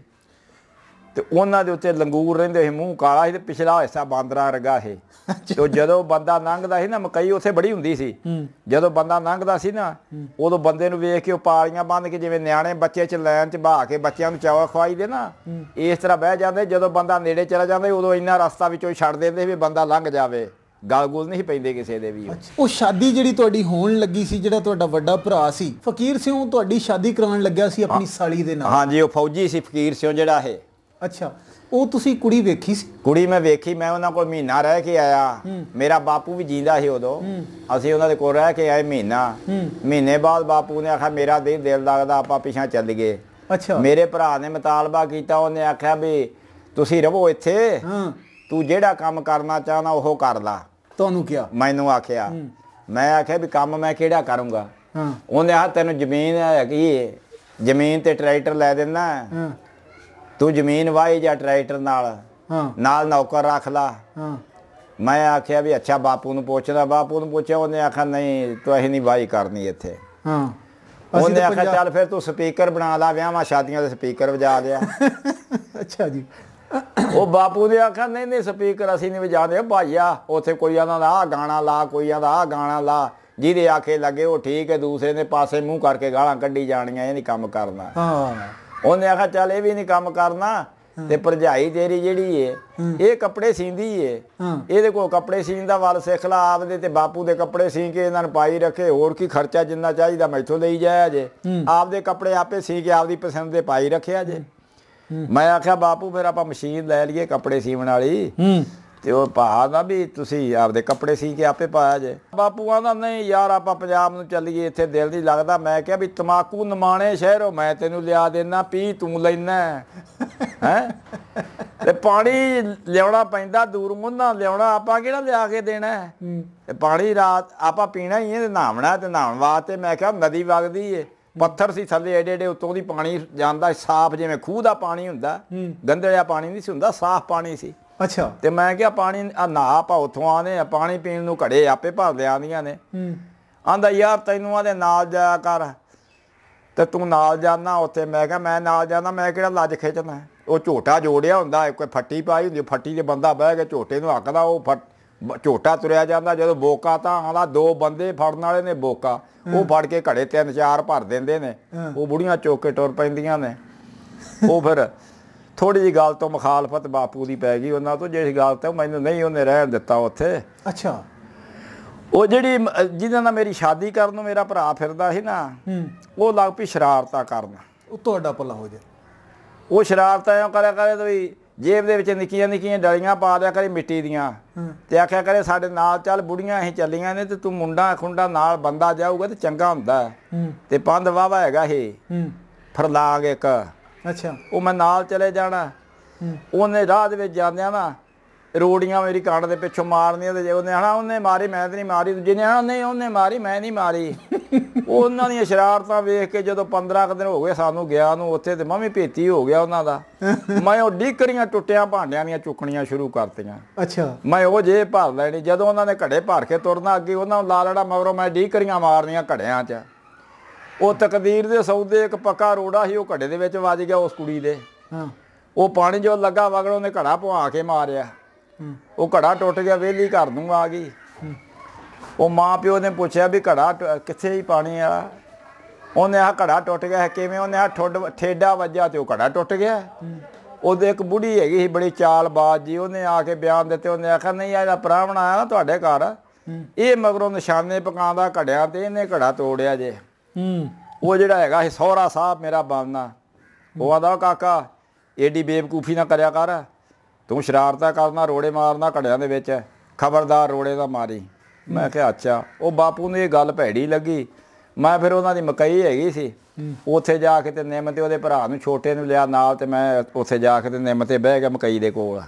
A: ਤੇ ਉਹਨਾਂ ਦੇ ਉੱਤੇ ਲੰਗੂਰ ਰਹਿੰਦੇ ਸੀ। ਮੂੰਹ ਕਾਲਾ ਸੀ ਤੇ ਪਿਛਲਾ ਹਿੱਸਾ ਬਾਂਦਰਾਂ ਵਰਗਾ ਸੀ। ਤੇ ਜਦੋਂ ਬੰਦਾ ਲੰਘਦਾ ਸੀ ਨਾ ਮਕਈ ਉੱਥੇ ਬੜੀ ਹੁੰਦੀ ਸੀ। ਜਦੋਂ ਬੰਦਾ ਲੰਘਦਾ ਸੀ ਨਾ ਉਦੋਂ ਬੰਦੇ ਨੂੰ ਵੇਖ ਕੇ ਉਹ ਪਾਲੀਆਂ ਬੰਨ੍ਹ ਕੇ ਜਿਵੇਂ ਨਿਆਣੇ ਬੱਚੇ ਚ ਲਾਈਨ ਚ ਬਹਾ ਕੇ ਬੱਚਿਆਂ ਨੂੰ ਚਾਵਾ ਖਵਾਈ ਦੇ ਨਾ ਇਸ ਤਰ੍ਹਾਂ ਬਹਿ ਜਾਂਦੇ। ਜਦੋਂ ਬੰਦਾ ਨੇੜੇ ਚਲਾ ਜਾਂਦਾ ਉਦੋਂ ਇੰਨਾ ਰਸਤਾ ਵਿੱਚੋਂ ਛੱਡ ਦਿੰਦੇ ਵੀ ਬੰਦਾ ਲੰਘ ਜਾਵੇ। ਗਲ ਗੁਲ ਨਹੀਂ ਪੈਂਦੇ ਕਿਸੇ ਦੇ ਵੀ।
B: ਉਹ ਸ਼ਾਦੀ ਜਿਹੜੀ ਤੁਹਾਡੀ ਹੋਣ ਲੱਗੀ ਸੀ ਜਿਹੜਾ ਤੁਹਾਡਾ ਵੱਡਾ ਭਰਾ ਸੀ ਫਕੀਰ ਸਿੰਘ ਤੁਹਾਡੀ ਸ਼ਾਦੀ ਕਰਾਉਣ ਲੱਗਿਆ ਸੀ ਆਪਣੀ ਸਾਲੀ ਦੇ ਨਾਲ? ਹਾਂਜੀ
A: ਉਹ ਫੌਜੀ ਸੀ ਫਕੀਰ ਸਿੰਘ ਜਿਹੜਾ ਇਹ।
B: ਅੱਛਾ। ਉਹ ਤੁਸੀਂ ਕੁੜੀ ਵੇਖੀ ਸੀ?
A: ਕੁੜੀ ਮੈਂ ਵੇਖੀ। ਮੈਂ ਉਹਨਾਂ ਕੋਲ ਮਹੀਨਾ ਰਹਿ ਕੇ ਆਇਆ। ਮੇਰਾ ਬਾਪੂ ਵੀ ਜੀਂਦਾ ਸੀ ਉਦੋਂ। ਅਸੀਂ ਉਹਨਾਂ ਦੇ ਕੋਲ ਰਹਿ ਕੇ ਆਏ ਮਹੀਨਾ। ਮਹੀਨੇ ਬਾਅਦ ਬਾਪੂ ਨੇ ਆਖਿਆ ਮੇਰਾ ਦੇ ਦਿਲ ਲੱਗਦਾ ਆਪਾਂ ਪਿਛਾਂ ਚੱਲ ਗਏ।
B: ਅੱਛਾ।
A: ਮੇਰੇ ਭਰਾ ਨੇ ਮੁਤਾਲਬਾ ਕੀਤਾ। ਉਹਨੇ ਆਖਿਆ ਵੀ ਤੁਸੀਂ ਰਹੋ ਇੱਥੇ ਤੂੰ ਜਿਹੜਾ ਕੰਮ ਕਰਨਾ ਚਾਹਨਾ ਉਹ ਕਰ ਲਾ।
B: ਤੁਹਾਨੂੰ ਕਿਹਾ?
A: ਮੈਨੂੰ ਆਖਿਆ। ਮੈਂ ਆਖਿਆ ਵੀ ਕੰਮ ਮੈਂ ਕਿਹੜਾ ਕਰੂੰਗਾ? ਉਹਨੇ ਆਖਿਆ ਤੈਨੂੰ ਜ਼ਮੀਨ ਹੈਗੀ ਜ਼ਮੀਨ ਤੇ ਟਰੈਕਟਰ ਲੈ ਦਿੰਦਾ ਤੂੰ ਜ਼ਮੀਨ ਵਾਹੀ ਜਾਂ ਟਰੈਕਟਰ ਨਾਲ ਨਾਲ ਨੌਕਰ ਰੱਖ ਲਾ। ਮੈਂ ਆਖਿਆ ਵੀ ਅੱਛਾ ਬਾਪੂ ਨੂੰ ਪੁੱਛਦਾ। ਬਾਪੂ ਨੂੰ ਪੁੱਛਿਆ ਉਹਨੇ ਆਖਿਆ ਨਹੀਂ ਤੂੰ ਅਸੀਂ ਨਹੀਂ ਵਾਹੀ ਕਰਨੀ ਇੱਥੇ। ਉਹਨੇ ਆਖਿਆ ਚੱਲ ਫਿਰ ਤੂੰ ਸਪੀਕਰ ਬਣਾ ਲਾ ਵਿਆਹਾਂ ਸ਼ਾਦੀਆਂ ਦੇ ਸਪੀਕਰ ਵਜਾ ਦਿਆ।
B: ਅੱਛਾ ਜੀ।
A: ਉਹ ਬਾਪੂ ਨੇ ਆਖਿਆ ਨਹੀਂ ਨਹੀਂ ਸਪੀਕਰ ਅਸੀਂ ਨਹੀਂ ਵਜਾਉਂਦੇ ਭਾਈਆ ਉੱਥੇ ਕੋਈ ਆਂਦਾ ਆਹ ਗਾਣਾ ਲਾ ਕੋਈ ਆਂਦਾ ਆਹ ਗਾਣਾ ਲਾ ਜਿਹਦੇ ਆਖੇ ਲੱਗੇ ਉਹ ਠੀਕ ਹੈ। ਦੂਸਰੇ ਨੇ ਪਾਸੇ ਮੂੰਹ ਕਰਕੇ ਗਾਲਾਂ ਕੱਢੀ ਜਾਣੀਆਂ ਇਹ ਨਹੀਂ ਕੰਮ ਕਰਨਾ। ਉਹਨੇ ਆਖਿਆ ਚੱਲ ਇਹ ਵੀ ਨਹੀਂ ਕੰਮ ਕਰਨਾ ਤੇ ਭਰਜਾਈ ਤੇਰੀ ਜਿਹੜੀ ਏ ਇਹ ਕੱਪੜੇ ਸੀਂਦੀ ਏ ਇਹਦੇ ਕੋਲ ਕੱਪੜੇ ਸੀਨ ਦਾ ਵੱਲ ਸਿੱਖ ਲਾ ਆਪਦੇ ਤੇ ਬਾਪੂ ਦੇ ਕੱਪੜੇ ਸੀ ਕੇ ਇਹਨਾਂ ਨੂੰ ਪਾਈ ਰੱਖੇ। ਹੋਰ ਕੀ ਖਰਚਾ ਜਿੰਨਾ ਚਾਹੀਦਾ ਮੈਥੋਂ ਲਈ ਜਾਇਆ ਜੇ। ਆਪਦੇ ਕੱਪੜੇ ਆਪੇ ਸੀ ਕੇ ਆਪਦੀ ਪਸੰਦ ਦੇ ਪਾਈ ਰੱਖਿਆ ਜੇ। ਮੈਂ ਆਖਿਆ ਬਾਪੂ ਫਿਰ ਆਪਾਂ ਮਸ਼ੀਨ ਲੈ ਲਈਏ ਕੱਪੜੇ ਸੀਵਣ ਵਾਲੀ। ਤੇ ਉਹ ਭਾ ਦਾ ਵੀ ਤੁਸੀਂ ਆਪਦੇ ਕੱਪੜੇ ਸੀ ਕੇ ਆਪੇ ਪਾਇਆ ਜੇ। ਬਾਪੂ ਆਂਦਾ ਨਹੀਂ ਯਾਰ ਆਪਾਂ ਪੰਜਾਬ ਨੂੰ ਚੱਲੀਏ ਇੱਥੇ ਦਿਲ ਨਹੀਂ ਲੱਗਦਾ। ਮੈਂ ਕਿਹਾ ਵੀ ਤਮਾਕੂ ਨਮਾਣੇ ਸ਼ਹਿਰੋਂ ਮੈਂ ਤੈਨੂੰ ਲਿਆ ਦੇਣਾ ਪੀ ਤੂੰ ਲੈਣਾ ਹੈ। ਤੇ ਪਾਣੀ ਲਿਆਉਣਾ ਪੈਂਦਾ ਦੂਰ ਮੁੰਨਾ ਲਿਆਉਣਾ ਆਪਾਂ ਕਿਹੜਾ ਲਿਆ ਕੇ ਦੇਣਾ ਤੇ ਪਾਣੀ ਰਾਤ ਆਪਾਂ ਪੀਣਾ ਹੀ ਹੈ ਨਹਾਉਣਾ ਤੇ ਨਹਾਉਣ ਵਾਸਤੇ। ਮੈਂ ਕਿਹਾ ਨਦੀ ਵਗਦੀ ਏ ਪੱਥਰ ਸੀ ਥੱਲੇ ਏਡੇ ਏਡੇ ਉੱਤੋਂ ਦੀ ਪਾਣੀ ਜਾਂਦਾ ਸਾਫ਼ ਜਿਵੇਂ ਖੂਹ ਦਾ ਪਾਣੀ ਹੁੰਦਾ ਗੰਦਲਿਆ ਪਾਣੀ ਨਹੀਂ ਸੀ ਹੁੰਦਾ ਸਾਫ਼ ਪਾਣੀ ਸੀ।
B: ਅੱਛਾ।
A: ਤੇ ਮੈਂ ਕਿਹਾ ਪਾਣੀ ਆ ਨਾ ਆਪਾਂ ਉੱਥੋਂ ਆਉਂਦੇ ਆ ਪਾਣੀ ਪੀਣ ਨੂੰ ਘੜੇ ਆਪੇ ਭਰ ਲਿਆਂਦੀਆਂ ਨੇ। ਆਂਦਾ ਯਾਰ ਤੈਨੂੰ ਆਦੇ ਨਾਲ ਜਾਇਆ ਕਰ ਤੇ ਤੂੰ ਨਾਲ ਜਾਣਾ ਉੱਥੇ। ਮੈਂ ਕਿਹਾ ਮੈਂ ਨਾਲ ਜਾਂਦਾ ਮੈਂ ਕਿਹੜਾ ਲੱਜ ਖਿੱਚਣਾ। ਉਹ ਝੋਟਾ ਜੋੜਿਆ ਹੁੰਦਾ ਕੋਈ ਫੱਟੀ ਪਾਈ ਹੁੰਦੀ ਫੱਟੀ 'ਚ ਬੰਦਾ ਬਹਿ ਕੇ ਝੋਟੇ ਨੂੰ ਹੱਕਦਾ ਉਹ ਫ ਝੋਟਾ ਤੁਰਿਆ ਜਾਂਦਾ। ਜਦੋਂ ਬੋਕਾ ਤਾਂ ਆਉਂਦਾ ਦੋ ਬੰਦੇ ਫੜਨ ਵਾਲੇ ਨੇ ਬੋਕਾ ਉਹ ਫੜ ਕੇ ਘੜੇ ਤਿੰਨ ਚਾਰ ਭਰ ਦਿੰਦੇ ਨੇ। ਉਹ ਬੁੜੀਆਂ ਚੁੱਕ ਕੇ ਟੁਰ ਪੈਂਦੀਆਂ ਨੇ। ਉਹ ਫਿਰ ਥੋੜ੍ਹੀ ਜਿਹੀ ਗੱਲ ਤੋਂ ਮੁਖਾਲਫਤ ਬਾਪੂ ਦੀ ਪੈ ਗਈ ਉਹਨਾਂ ਤੋਂ ਜਿਹੜੀ ਗੱਲ ਤੇ ਮੈਨੂੰ ਨਹੀਂ ਉਹਨੇ ਰਹਿਣ ਦਿੱਤਾ ਉੱਥੇ।
B: ਅੱਛਾ।
A: ਉਹ ਜਿਹੜੀ ਜਿਹਦੇ ਨਾਲ ਮੇਰੀ ਸ਼ਾਦੀ ਕਰਨ ਨੂੰ ਮੇਰਾ ਭਰਾ ਫਿਰਦਾ ਸੀ ਨਾ ਉਹ ਲੱਗ ਪਈ ਸ਼ਰਾਰਤਾਂ ਕਰਨ।
B: ਉਹ ਤੁਹਾਡਾ ਭਲਾ ਹੋ ਜਾਏ।
A: ਉਹ ਸ਼ਰਾਰਤਾਂ ਇਉਂ ਕਰਿਆ ਕਰੇ ਵੀ ਜੇਬ ਦੇ ਵਿੱਚ ਨਿੱਕੀਆਂ ਨਿੱਕੀਆਂ ਡਲੀਆਂ ਪਾ ਦਿਆ ਕਰੇ ਮਿੱਟੀ ਦੀਆਂ ਤੇ ਆਖਿਆ ਕਰੇ ਸਾਡੇ ਨਾਲ ਚੱਲ ਬੁੜੀਆਂ ਅਸੀਂ ਚੱਲੀਆਂ ਨੇ ਤੇ ਤੂੰ ਮੁੰਡਾ ਖੁੰਡਾ ਨਾਲ ਬੰਦਾ ਜਾਊਗਾ ਤੇ ਚੰਗਾ ਹੁੰਦਾ ਤੇ ਪੰਧ ਵਾਵਾ ਹੈਗਾ ਇਹ ਫਰਲਾਂਗ ਇੱਕ
B: ਅੱਛਾ
A: ਉਹ ਮੈਂ ਨਾਲ ਚਲੇ ਜਾਣਾ ਉਹਨੇ ਰਾਹ ਦੇ ਵਿੱਚ ਜਾਂਦਿਆਂ ਨਾ ਰੋੜੀਆਂ ਮੇਰੀ ਕੰਨ ਦੇ ਪਿੱਛੋਂ ਮਾਰਨੀਆਂ ਤੇ ਜੇ ਉਹਨੇ ਆਣਾ ਉਹਨੇ ਮਾਰੀ ਮੈਂ ਤੇ ਨਹੀਂ ਮਾਰੀ ਜਿਹਨੇ ਆਣਾ ਨਹੀਂ ਉਹਨੇ ਮਾਰੀ ਮੈਂ ਨਹੀਂ ਮਾਰੀ ਉਹਨਾਂ ਦੀਆਂ ਸ਼ਰਾਰਤਾਂ ਵੇਖ ਕੇ ਜਦੋਂ ਪੰਦਰਾਂ ਕੁ ਦਿਨ ਹੋ ਗਏ ਸਾਨੂੰ ਗਿਆ ਨੂੰ ਉੱਥੇ ਤੇ ਮੈਂ ਵੀ ਭੇਤੀ ਹੋ ਗਿਆ ਉਹਨਾਂ ਦਾ ਮੈਂ ਉਹ ਡੀਕਰੀਆਂ ਟੁੱਟਿਆਂ ਭਾਂਡਿਆਂ ਦੀਆਂ ਚੁੱਕਣੀਆਂ ਸ਼ੁਰੂ ਕਰਤੀਆਂ ਅੱਛਾ ਮੈਂ ਉਹ ਜੇ ਭਰ ਲੈਣੀ ਜਦੋਂ ਉਹਨਾਂ ਨੇ ਘੜੇ ਭਰ ਕੇ ਤੁਰਨਾ ਅੱਗੇ ਉਹਨਾਂ ਨੂੰ ਲਾ ਲੈਣਾ ਮਗਰੋਂ ਮੈਂ ਡੀਕਰੀਆਂ ਮਾਰਨੀਆਂ ਘੜਿਆਂ 'ਚ ਉਹ ਤਕਦੀਰ ਦੇ ਸੌਦੇ ਇੱਕ ਪੱਕਾ ਰੋੜਾ ਸੀ ਉਹ ਘੜੇ ਦੇ ਵਿੱਚ ਵੱਜ ਗਿਆ ਉਸ ਕੁੜੀ ਦੇ ਉਹ ਪਾਣੀ ਜੋ ਲੱਗਾ ਵਗੜ ਉਹਨੇ ਘੜਾ ਪਵਾ ਕੇ ਮਾਰਿਆ ਉਹ ਘੜਾ ਟੁੱਟ ਗਿਆ ਵਿਹਲੀ ਘਰ ਨੂੰ ਆ ਗਈ ਉਹ ਮਾਂ ਪਿਓ ਨੇ ਪੁੱਛਿਆ ਵੀ ਘੜਾ ਕਿੱਥੇ ਹੀ ਪਾਣੀ ਆ ਉਹਨੇ ਆਹ ਘੜਾ ਟੁੱਟ ਗਿਆ ਕਿਵੇਂ ਉਹਨੇ ਆਹ ਠੁੱਡ ਠੇਡਾ ਵੱਜਾ ਤੇ ਉਹ ਘੜਾ ਟੁੱਟ ਗਿਆ ਉਹਦੇ ਇੱਕ ਬੁੜੀ ਹੈਗੀ ਸੀ ਬੜੀ ਚਾਲਬਾਜ਼ ਜੀ ਉਹਨੇ ਆ ਕੇ ਬਿਆਨ ਦਿੱਤੇ ਉਹਨੇ ਆਖਿਆ ਨਹੀਂ ਇਹਦਾ ਪ੍ਰਾਹੁਣਾ ਆਇਆ ਨਾ ਤੁਹਾਡੇ ਘਰ ਇਹ ਮਗਰੋਂ ਨਿਸ਼ਾਨੇ ਪਕਾਉਂਦਾ ਘੜਿਆਂ ਤੇ ਇਹਨੇ ਘੜਾ ਤੋੜਿਆ ਜੇ ਉਹ ਜਿਹੜਾ ਹੈਗਾ ਸੀ ਸਹੁਰਾ ਸਾਹਿਬ ਮੇਰਾ ਬਣਨਾ ਉਹ ਆਂਦਾ ਕਾਕਾ ਏਡੀ ਬੇਵਕੂਫੀ ਨਾ ਕਰਿਆ ਕਰ ਤੂੰ ਸ਼ਰਾਰਤਾਂ ਕਰਨਾ ਰੋੜੇ ਮਾਰਨਾ ਘੜਿਆਂ ਦੇ ਵਿੱਚ ਖਬਰਦਾਰ ਰੋੜੇ ਦਾ ਮਾਰੀ ਮੈਂ ਕਿਹਾ ਅੱਛਾ ਉਹ ਬਾਪੂ ਨੂੰ ਇਹ ਗੱਲ ਭੈੜੀ ਲੱਗੀ ਮੈਂ ਫਿਰ ਉਹਨਾਂ ਦੀ ਮਕਈ ਹੈਗੀ ਸੀ ਉੱਥੇ ਜਾ ਕੇ ਤੇ ਨਿੰਮ ਤੇ ਉਹਦੇ ਭਰਾ ਨੂੰ ਛੋਟੇ ਨੂੰ ਲਿਆ ਨਾਲ ਤੇ ਮੈਂ ਉੱਥੇ ਜਾ ਕੇ ਤੇ ਨਿੰਮ ਤੇ ਬਹਿ ਗਿਆ ਮਕਈ ਦੇ ਕੋਲ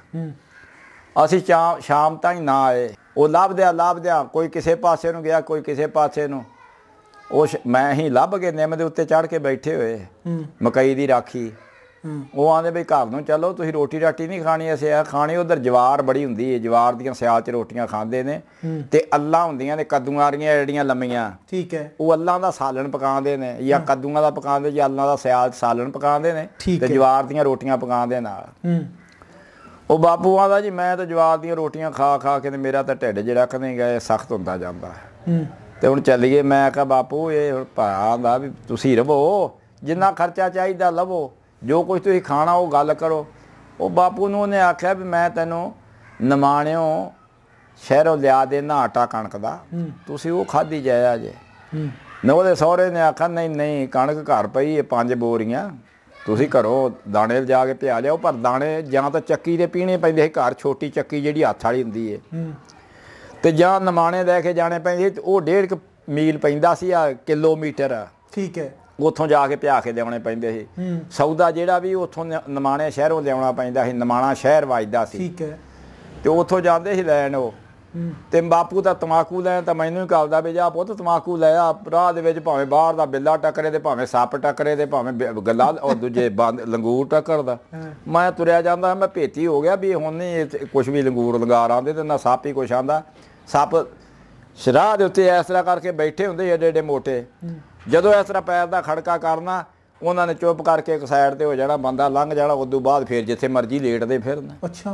A: ਅਸੀਂ ਚਾ ਸ਼ਾਮ ਤਾਈਂ ਨਾ ਆਏ ਉਹ ਲੱਭਦਿਆਂ ਲੱਭਦਿਆਂ ਕੋਈ ਕਿਸੇ ਪਾਸੇ ਨੂੰ ਗਿਆ ਕੋਈ ਕਿਸੇ ਪਾਸੇ ਨੂੰ ਉਹ ਮੈਂ ਹੀ ਲੱਭ ਕੇ ਨਿੰਮ ਦੇ ਉੱਤੇ ਚੜ੍ਹ ਕੇ ਬੈਠੇ ਹੋਏ ਮਕਈ ਦੀ ਰਾਖੀ ਉਹ ਆਂਦੇ ਬਈ ਘਰ ਨੂੰ ਚਲੋ ਤੁਸੀਂ ਰੋਟੀ ਰਾਟੀ ਨਹੀਂ ਖਾਣੀ ਅਸੀਂ ਆ ਖਾਣੀ ਉੱਧਰ ਜਵਾਰ ਬੜੀ ਹੁੰਦੀ ਹੈ ਜਵਾਰ ਦੀਆਂ ਸਿਆਲ 'ਚ ਰੋਟੀਆਂ ਖਾਂਦੇ ਨੇ ਤੇ ਅੱਲਾਂ ਹੁੰਦੀਆਂ ਨੇ ਕੱਦੂਆਂ ਵਾਲੀਆਂ ਜਿਹੜੀਆਂ ਲੰਮੀਆਂ ਠੀਕ ਹੈ ਉਹ ਅੱਲਾਂ ਦਾ ਸਾਲਣ ਪਕਾਉਂਦੇ ਨੇ ਜਾਂ ਕੱਦੂਆਂ ਦਾ ਪਕਾਉਂਦੇ ਜਾਂ ਅੱਲਾਂ ਦਾ ਸਿਆਲ 'ਚ ਸਾਲਣ ਪਕਾਉਂਦੇ ਨੇ ਤੇ ਜਵਾਰ ਦੀਆਂ ਰੋਟੀਆਂ ਪਕਾਉਂਦੇ ਨਾਲ ਉਹ ਬਾਪੂ ਆਂਦਾ ਜੀ ਮੈਂ ਤਾਂ ਜਵਾਰ ਦੀਆਂ ਰੋਟੀਆਂ ਖਾ ਖਾ ਕੇ ਤੇ ਮੇਰਾ ਤਾਂ ਢਿੱਡ ਜਿਹੜਾ ਕਦੇ ਗਏ ਸਖਤ ਹੁੰਦਾ ਜਾਂਦਾ ਤੇ ਹੁਣ ਚੱਲੀਏ ਮੈਂ ਕਿਹਾ ਬਾਪੂ ਇਹ ਭਰਾ ਦਾ ਵੀ ਤੁਸੀਂ ਰਵੋ ਜਿੰਨਾ ਖਰਚਾ ਚਾਹੀਦਾ ਲਵੋ ਜੋ ਕੁਛ ਤੁਸੀਂ ਖਾਣਾ ਉਹ ਗੱਲ ਕਰੋ ਉਹ ਬਾਪੂ ਨੂੰ ਉਹਨੇ ਆਖਿਆ ਵੀ ਮੈਂ ਤੈਨੂੰ ਨਿਮਾਣਿਓ ਸ਼ਹਿਰੋਂ ਲਿਆ ਦੇਣਾ ਆਟਾ ਕਣਕ ਦਾ ਤੁਸੀਂ ਉਹ ਖਾਧੀ ਜਾਇਆ ਜੇ ਨਾ ਉਹਦੇ ਸਹੁਰੇ ਨੇ ਆਖਿਆ ਨਹੀਂ ਨਹੀਂ ਕਣਕ ਘਰ ਪਈ ਹੈ ਪੰਜ ਬੋਰੀਆਂ ਤੁਸੀਂ ਘਰੋਂ ਦਾਣੇ ਲਿਜਾ ਕੇ ਪਿਆ ਲਿਆਓ ਪਰ ਦਾਣੇ ਜਾਂ ਤਾਂ ਚੱਕੀ ਦੇ ਪੀਣੇ ਪੈਂਦੇ ਸੀ ਘਰ ਛੋਟੀ ਚੱਕੀ ਜਿਹੜੀ ਹੱਥ ਵਾਲੀ ਹੁੰਦੀ ਹੈ ਤੇ ਜਾਂ ਨਿਮਾਣੇ ਲੈ ਕੇ ਜਾਣੇ ਪੈਂਦੇ ਉਹ ਡੇਢ ਕੁ ਮੀਲ ਪੈਂਦਾ ਸੀ ਆ ਕਿਲੋਮੀਟਰ ਠੀਕ ਹੈ ਉੱਥੋਂ ਜਾ ਕੇ ਪਿਆ ਕੇ ਲਿਆਉਣੇ ਪੈਂਦੇ ਸੀ ਸੌਦਾ ਜਿਹੜਾ ਵੀ ਉੱਥੋਂ ਨਿਮਾਣੇ ਸ਼ਹਿਰੋਂ ਲਿਆਉਣਾ ਪੈਂਦਾ ਸੀ ਨਿਮਾਣਾ ਸ਼ਹਿਰ ਵੱਜਦਾ ਸੀ ਠੀਕ ਹੈ ਤੇ ਉੱਥੋਂ ਜਾਂਦੇ ਸੀ ਲੈਣ ਉਹ ਤੇ ਬਾਪੂ ਤਾਂ ਤਮਾਕੂ ਲੈਣ ਤਾਂ ਮੈਨੂੰ ਹੀ ਕਹਦਾ ਵੀ ਜਾ ਪੁੱਤ ਤਮਾਕੂ ਲੈ ਆ ਰਾਹ ਦੇ ਵਿੱਚ ਭਾਵੇਂ ਬਾਹਰ ਦਾ ਬਿੱਲਾ ਟੱਕਰੇ ਤੇ ਭਾਵੇਂ ਸੱਪ ਟੱਕਰੇ ਤੇ ਭਾਵੇਂ ਗੱਲਾਂ ਉਹ ਦੂਜੇ ਬੰਦ ਲੰਗੂਰ ਟੱਕਰਦਾ ਮੈਂ ਤੁਰਿਆ ਜਾਂਦਾ ਮੈਂ ਭੇਤੀ ਹੋ ਗਿਆ ਵੀ ਹੁਣ ਨਹੀਂ ਕੁਛ ਵੀ ਲੰਗੂਰ ਲੰਗਾਰ ਆਉਂਦੇ ਤੇ ਨਾ ਸੱਪ ਹੀ ਕੁਛ ਆਉਂਦਾ ਸੱਪ ਸ਼ਰਾਹ ਦੇ ਉੱਤੇ ਇਸ ਤਰ੍ਹਾਂ ਕਰਕੇ ਬੈਠੇ ਹੁੰਦੇ ਏਡੇ ਏਡੇ ਮੋਟੇ ਜਦੋਂ ਇਸ ਤਰ੍ਹਾਂ ਪੈਰ ਦਾ ਖੜਕਾ ਕਰਨਾ ਉਹਨਾਂ ਨੇ ਚੁੱਪ ਕਰਕੇ ਇੱਕ ਸਾਈਡ ਤੇ ਹੋ ਜਾਣਾ ਬੰਦਾ ਲੰਘ ਜਾਣਾ ਉਦੋਂ ਬਾਅਦ ਫਿਰ ਜਿੱਥੇ ਮਰਜ਼ੀ ਲੇਟਦੇ ਫਿਰਨ ਅੱਛਾ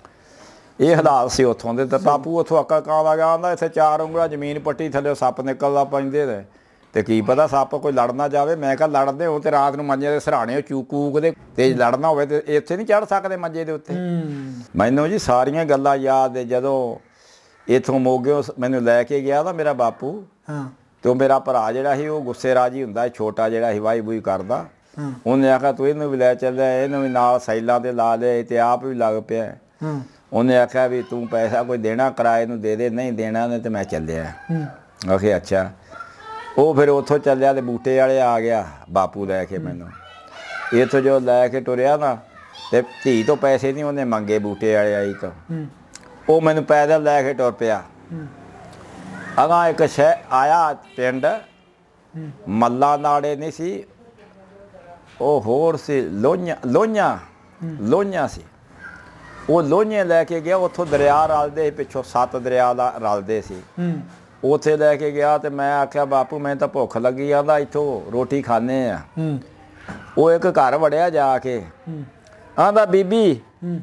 A: ਇਹ ਹਾਲਾਤ ਸੀ ਉੱਥੋਂ ਦੇ ਤਾਂ ਬਾਪੂ ਉੱਥੋਂ ਅੱਕਾ ਕਾਂਦਾ ਗਿਆ ਆਂਦਾ ਇੱਥੇ ਚਾਰ ਉਂਗਲਾਂ ਜ਼ਮੀਨ ਪੱਟੀ ਥੱਲੇ ਸੱਪ ਨਿਕਲਦਾ ਪੈਂਦੇ ਨੇ ਤੇ ਕੀ ਪਤਾ ਸੱਪ ਕੋਈ ਲੜਨਾ ਜਾਵੇ ਮੈਂ ਕਿਹਾ ਲੜਦੇ ਹੋ ਤੇ ਰਾਤ ਨੂੰ ਮੰਜੇ ਦੇ ਸਰਾਣੇ ਚੂਕੂਕਦੇ ਤੇ ਲੜਨਾ ਹੋਵੇ ਤੇ ਇੱਥੇ ਨਹੀਂ ਚੜ੍ਹ ਸਕਦੇ ਮੰਜੇ ਦੇ ਉੱਤੇ ਮੈਨੂੰ ਜੀ ਸਾਰੀਆਂ ਗੱਲਾਂ ਯਾਦ ਨੇ ਜਦੋਂ ਇੱਥੋਂ ਮੋਗਿਓ ਮੈਨੂੰ ਲੈ ਕੇ ਗਿਆ ਤਾਂ ਮੇਰਾ ਬਾਪੂ ਤੇ ਉਹ ਮੇਰਾ ਭਰਾ ਜਿਹੜਾ ਸੀ ਉਹ ਗੁੱਸੇ ਰਾਜੀ ਹੁੰਦਾ ਛੋਟਾ ਜਿਹੜਾ ਸੀ ਵਾਈ ਬੂਈ ਕਰਦਾ ਉਹਨੇ ਆਖਿਆ ਤੂੰ ਇਹਨੂੰ ਵੀ ਲੈ ਚੱਲਿਆ ਇਹਨੂੰ ਵੀ ਨਾਲ ਸਾਈਲਾਂ ਤੇ ਲਾ ਲਿਆ ਤੇ ਆਪ ਵੀ ਲੱਗ ਪਿਆ ਉਹਨੇ ਆਖਿਆ ਵੀ ਤੂੰ ਪੈਸਾ ਕੋਈ ਦੇਣਾ ਕਿਰਾਏ ਨੂੰ ਦੇ ਦੇ ਨਹੀਂ ਦੇਣਾ ਨੇ ਤੇ ਮੈਂ ਚੱਲਿਆ ਆਖਿਆ ਅੱਛਾ ਉਹ ਫਿਰ ਉੱਥੋਂ ਚੱਲਿਆ ਤੇ ਬੂਟੇ ਵਾਲੇ ਆ ਗਿਆ ਬਾਪੂ ਲੈ ਕੇ ਮੈਨੂੰ ਇੱਥੋਂ ਜੋ ਲੈ ਕੇ ਤੁਰਿਆ ਨਾ ਤੇ ਧੀ ਤੋਂ ਪੈਸੇ ਨਹੀਂ ਉਹਨੇ ਮੰਗੇ ਬੂਟੇ ਵਾਲੇ ਆਈ ਤਾਂ ਉਹ ਮੈਨੂੰ ਪੈਦਲ ਲੈ ਕੇ ਤੁਰ ਪਿਆ ਅਗਾਂ ਇੱਕ ਸ਼ਹਿ ਆਇਆ ਪਿੰਡ ਮੱਲਾ ਨਾੜੇ ਨਹੀਂ ਸੀ ਉਹ ਹੋਰ ਸੀ ਲੋਹੀਆਂ ਲੋਹੀਆਂ ਲੋਹੀਆਂ ਸੀ ਉਹ ਲੋਹੀਆਂ ਲੈ ਕੇ ਗਿਆ ਉੱਥੋਂ ਦਰਿਆ ਰਲਦੇ ਪਿੱਛੋਂ ਸੱਤ ਦਰਿਆ ਦਾ ਰਲਦੇ ਸੀ ਉੱਥੇ ਲੈ ਕੇ ਗਿਆ ਤੇ ਮੈਂ ਆਖਿਆ ਬਾਪੂ ਮੈਨੂੰ ਤਾਂ ਭੁੱਖ ਲੱਗੀ ਆਂਦਾ ਇੱਥੋਂ ਰੋਟੀ ਖਾਂਦੇ ਆ ਉਹ ਇੱਕ ਘਰ ਵੜਿਆ ਜਾ ਕੇ ਆਂਦਾ ਬੀਬੀ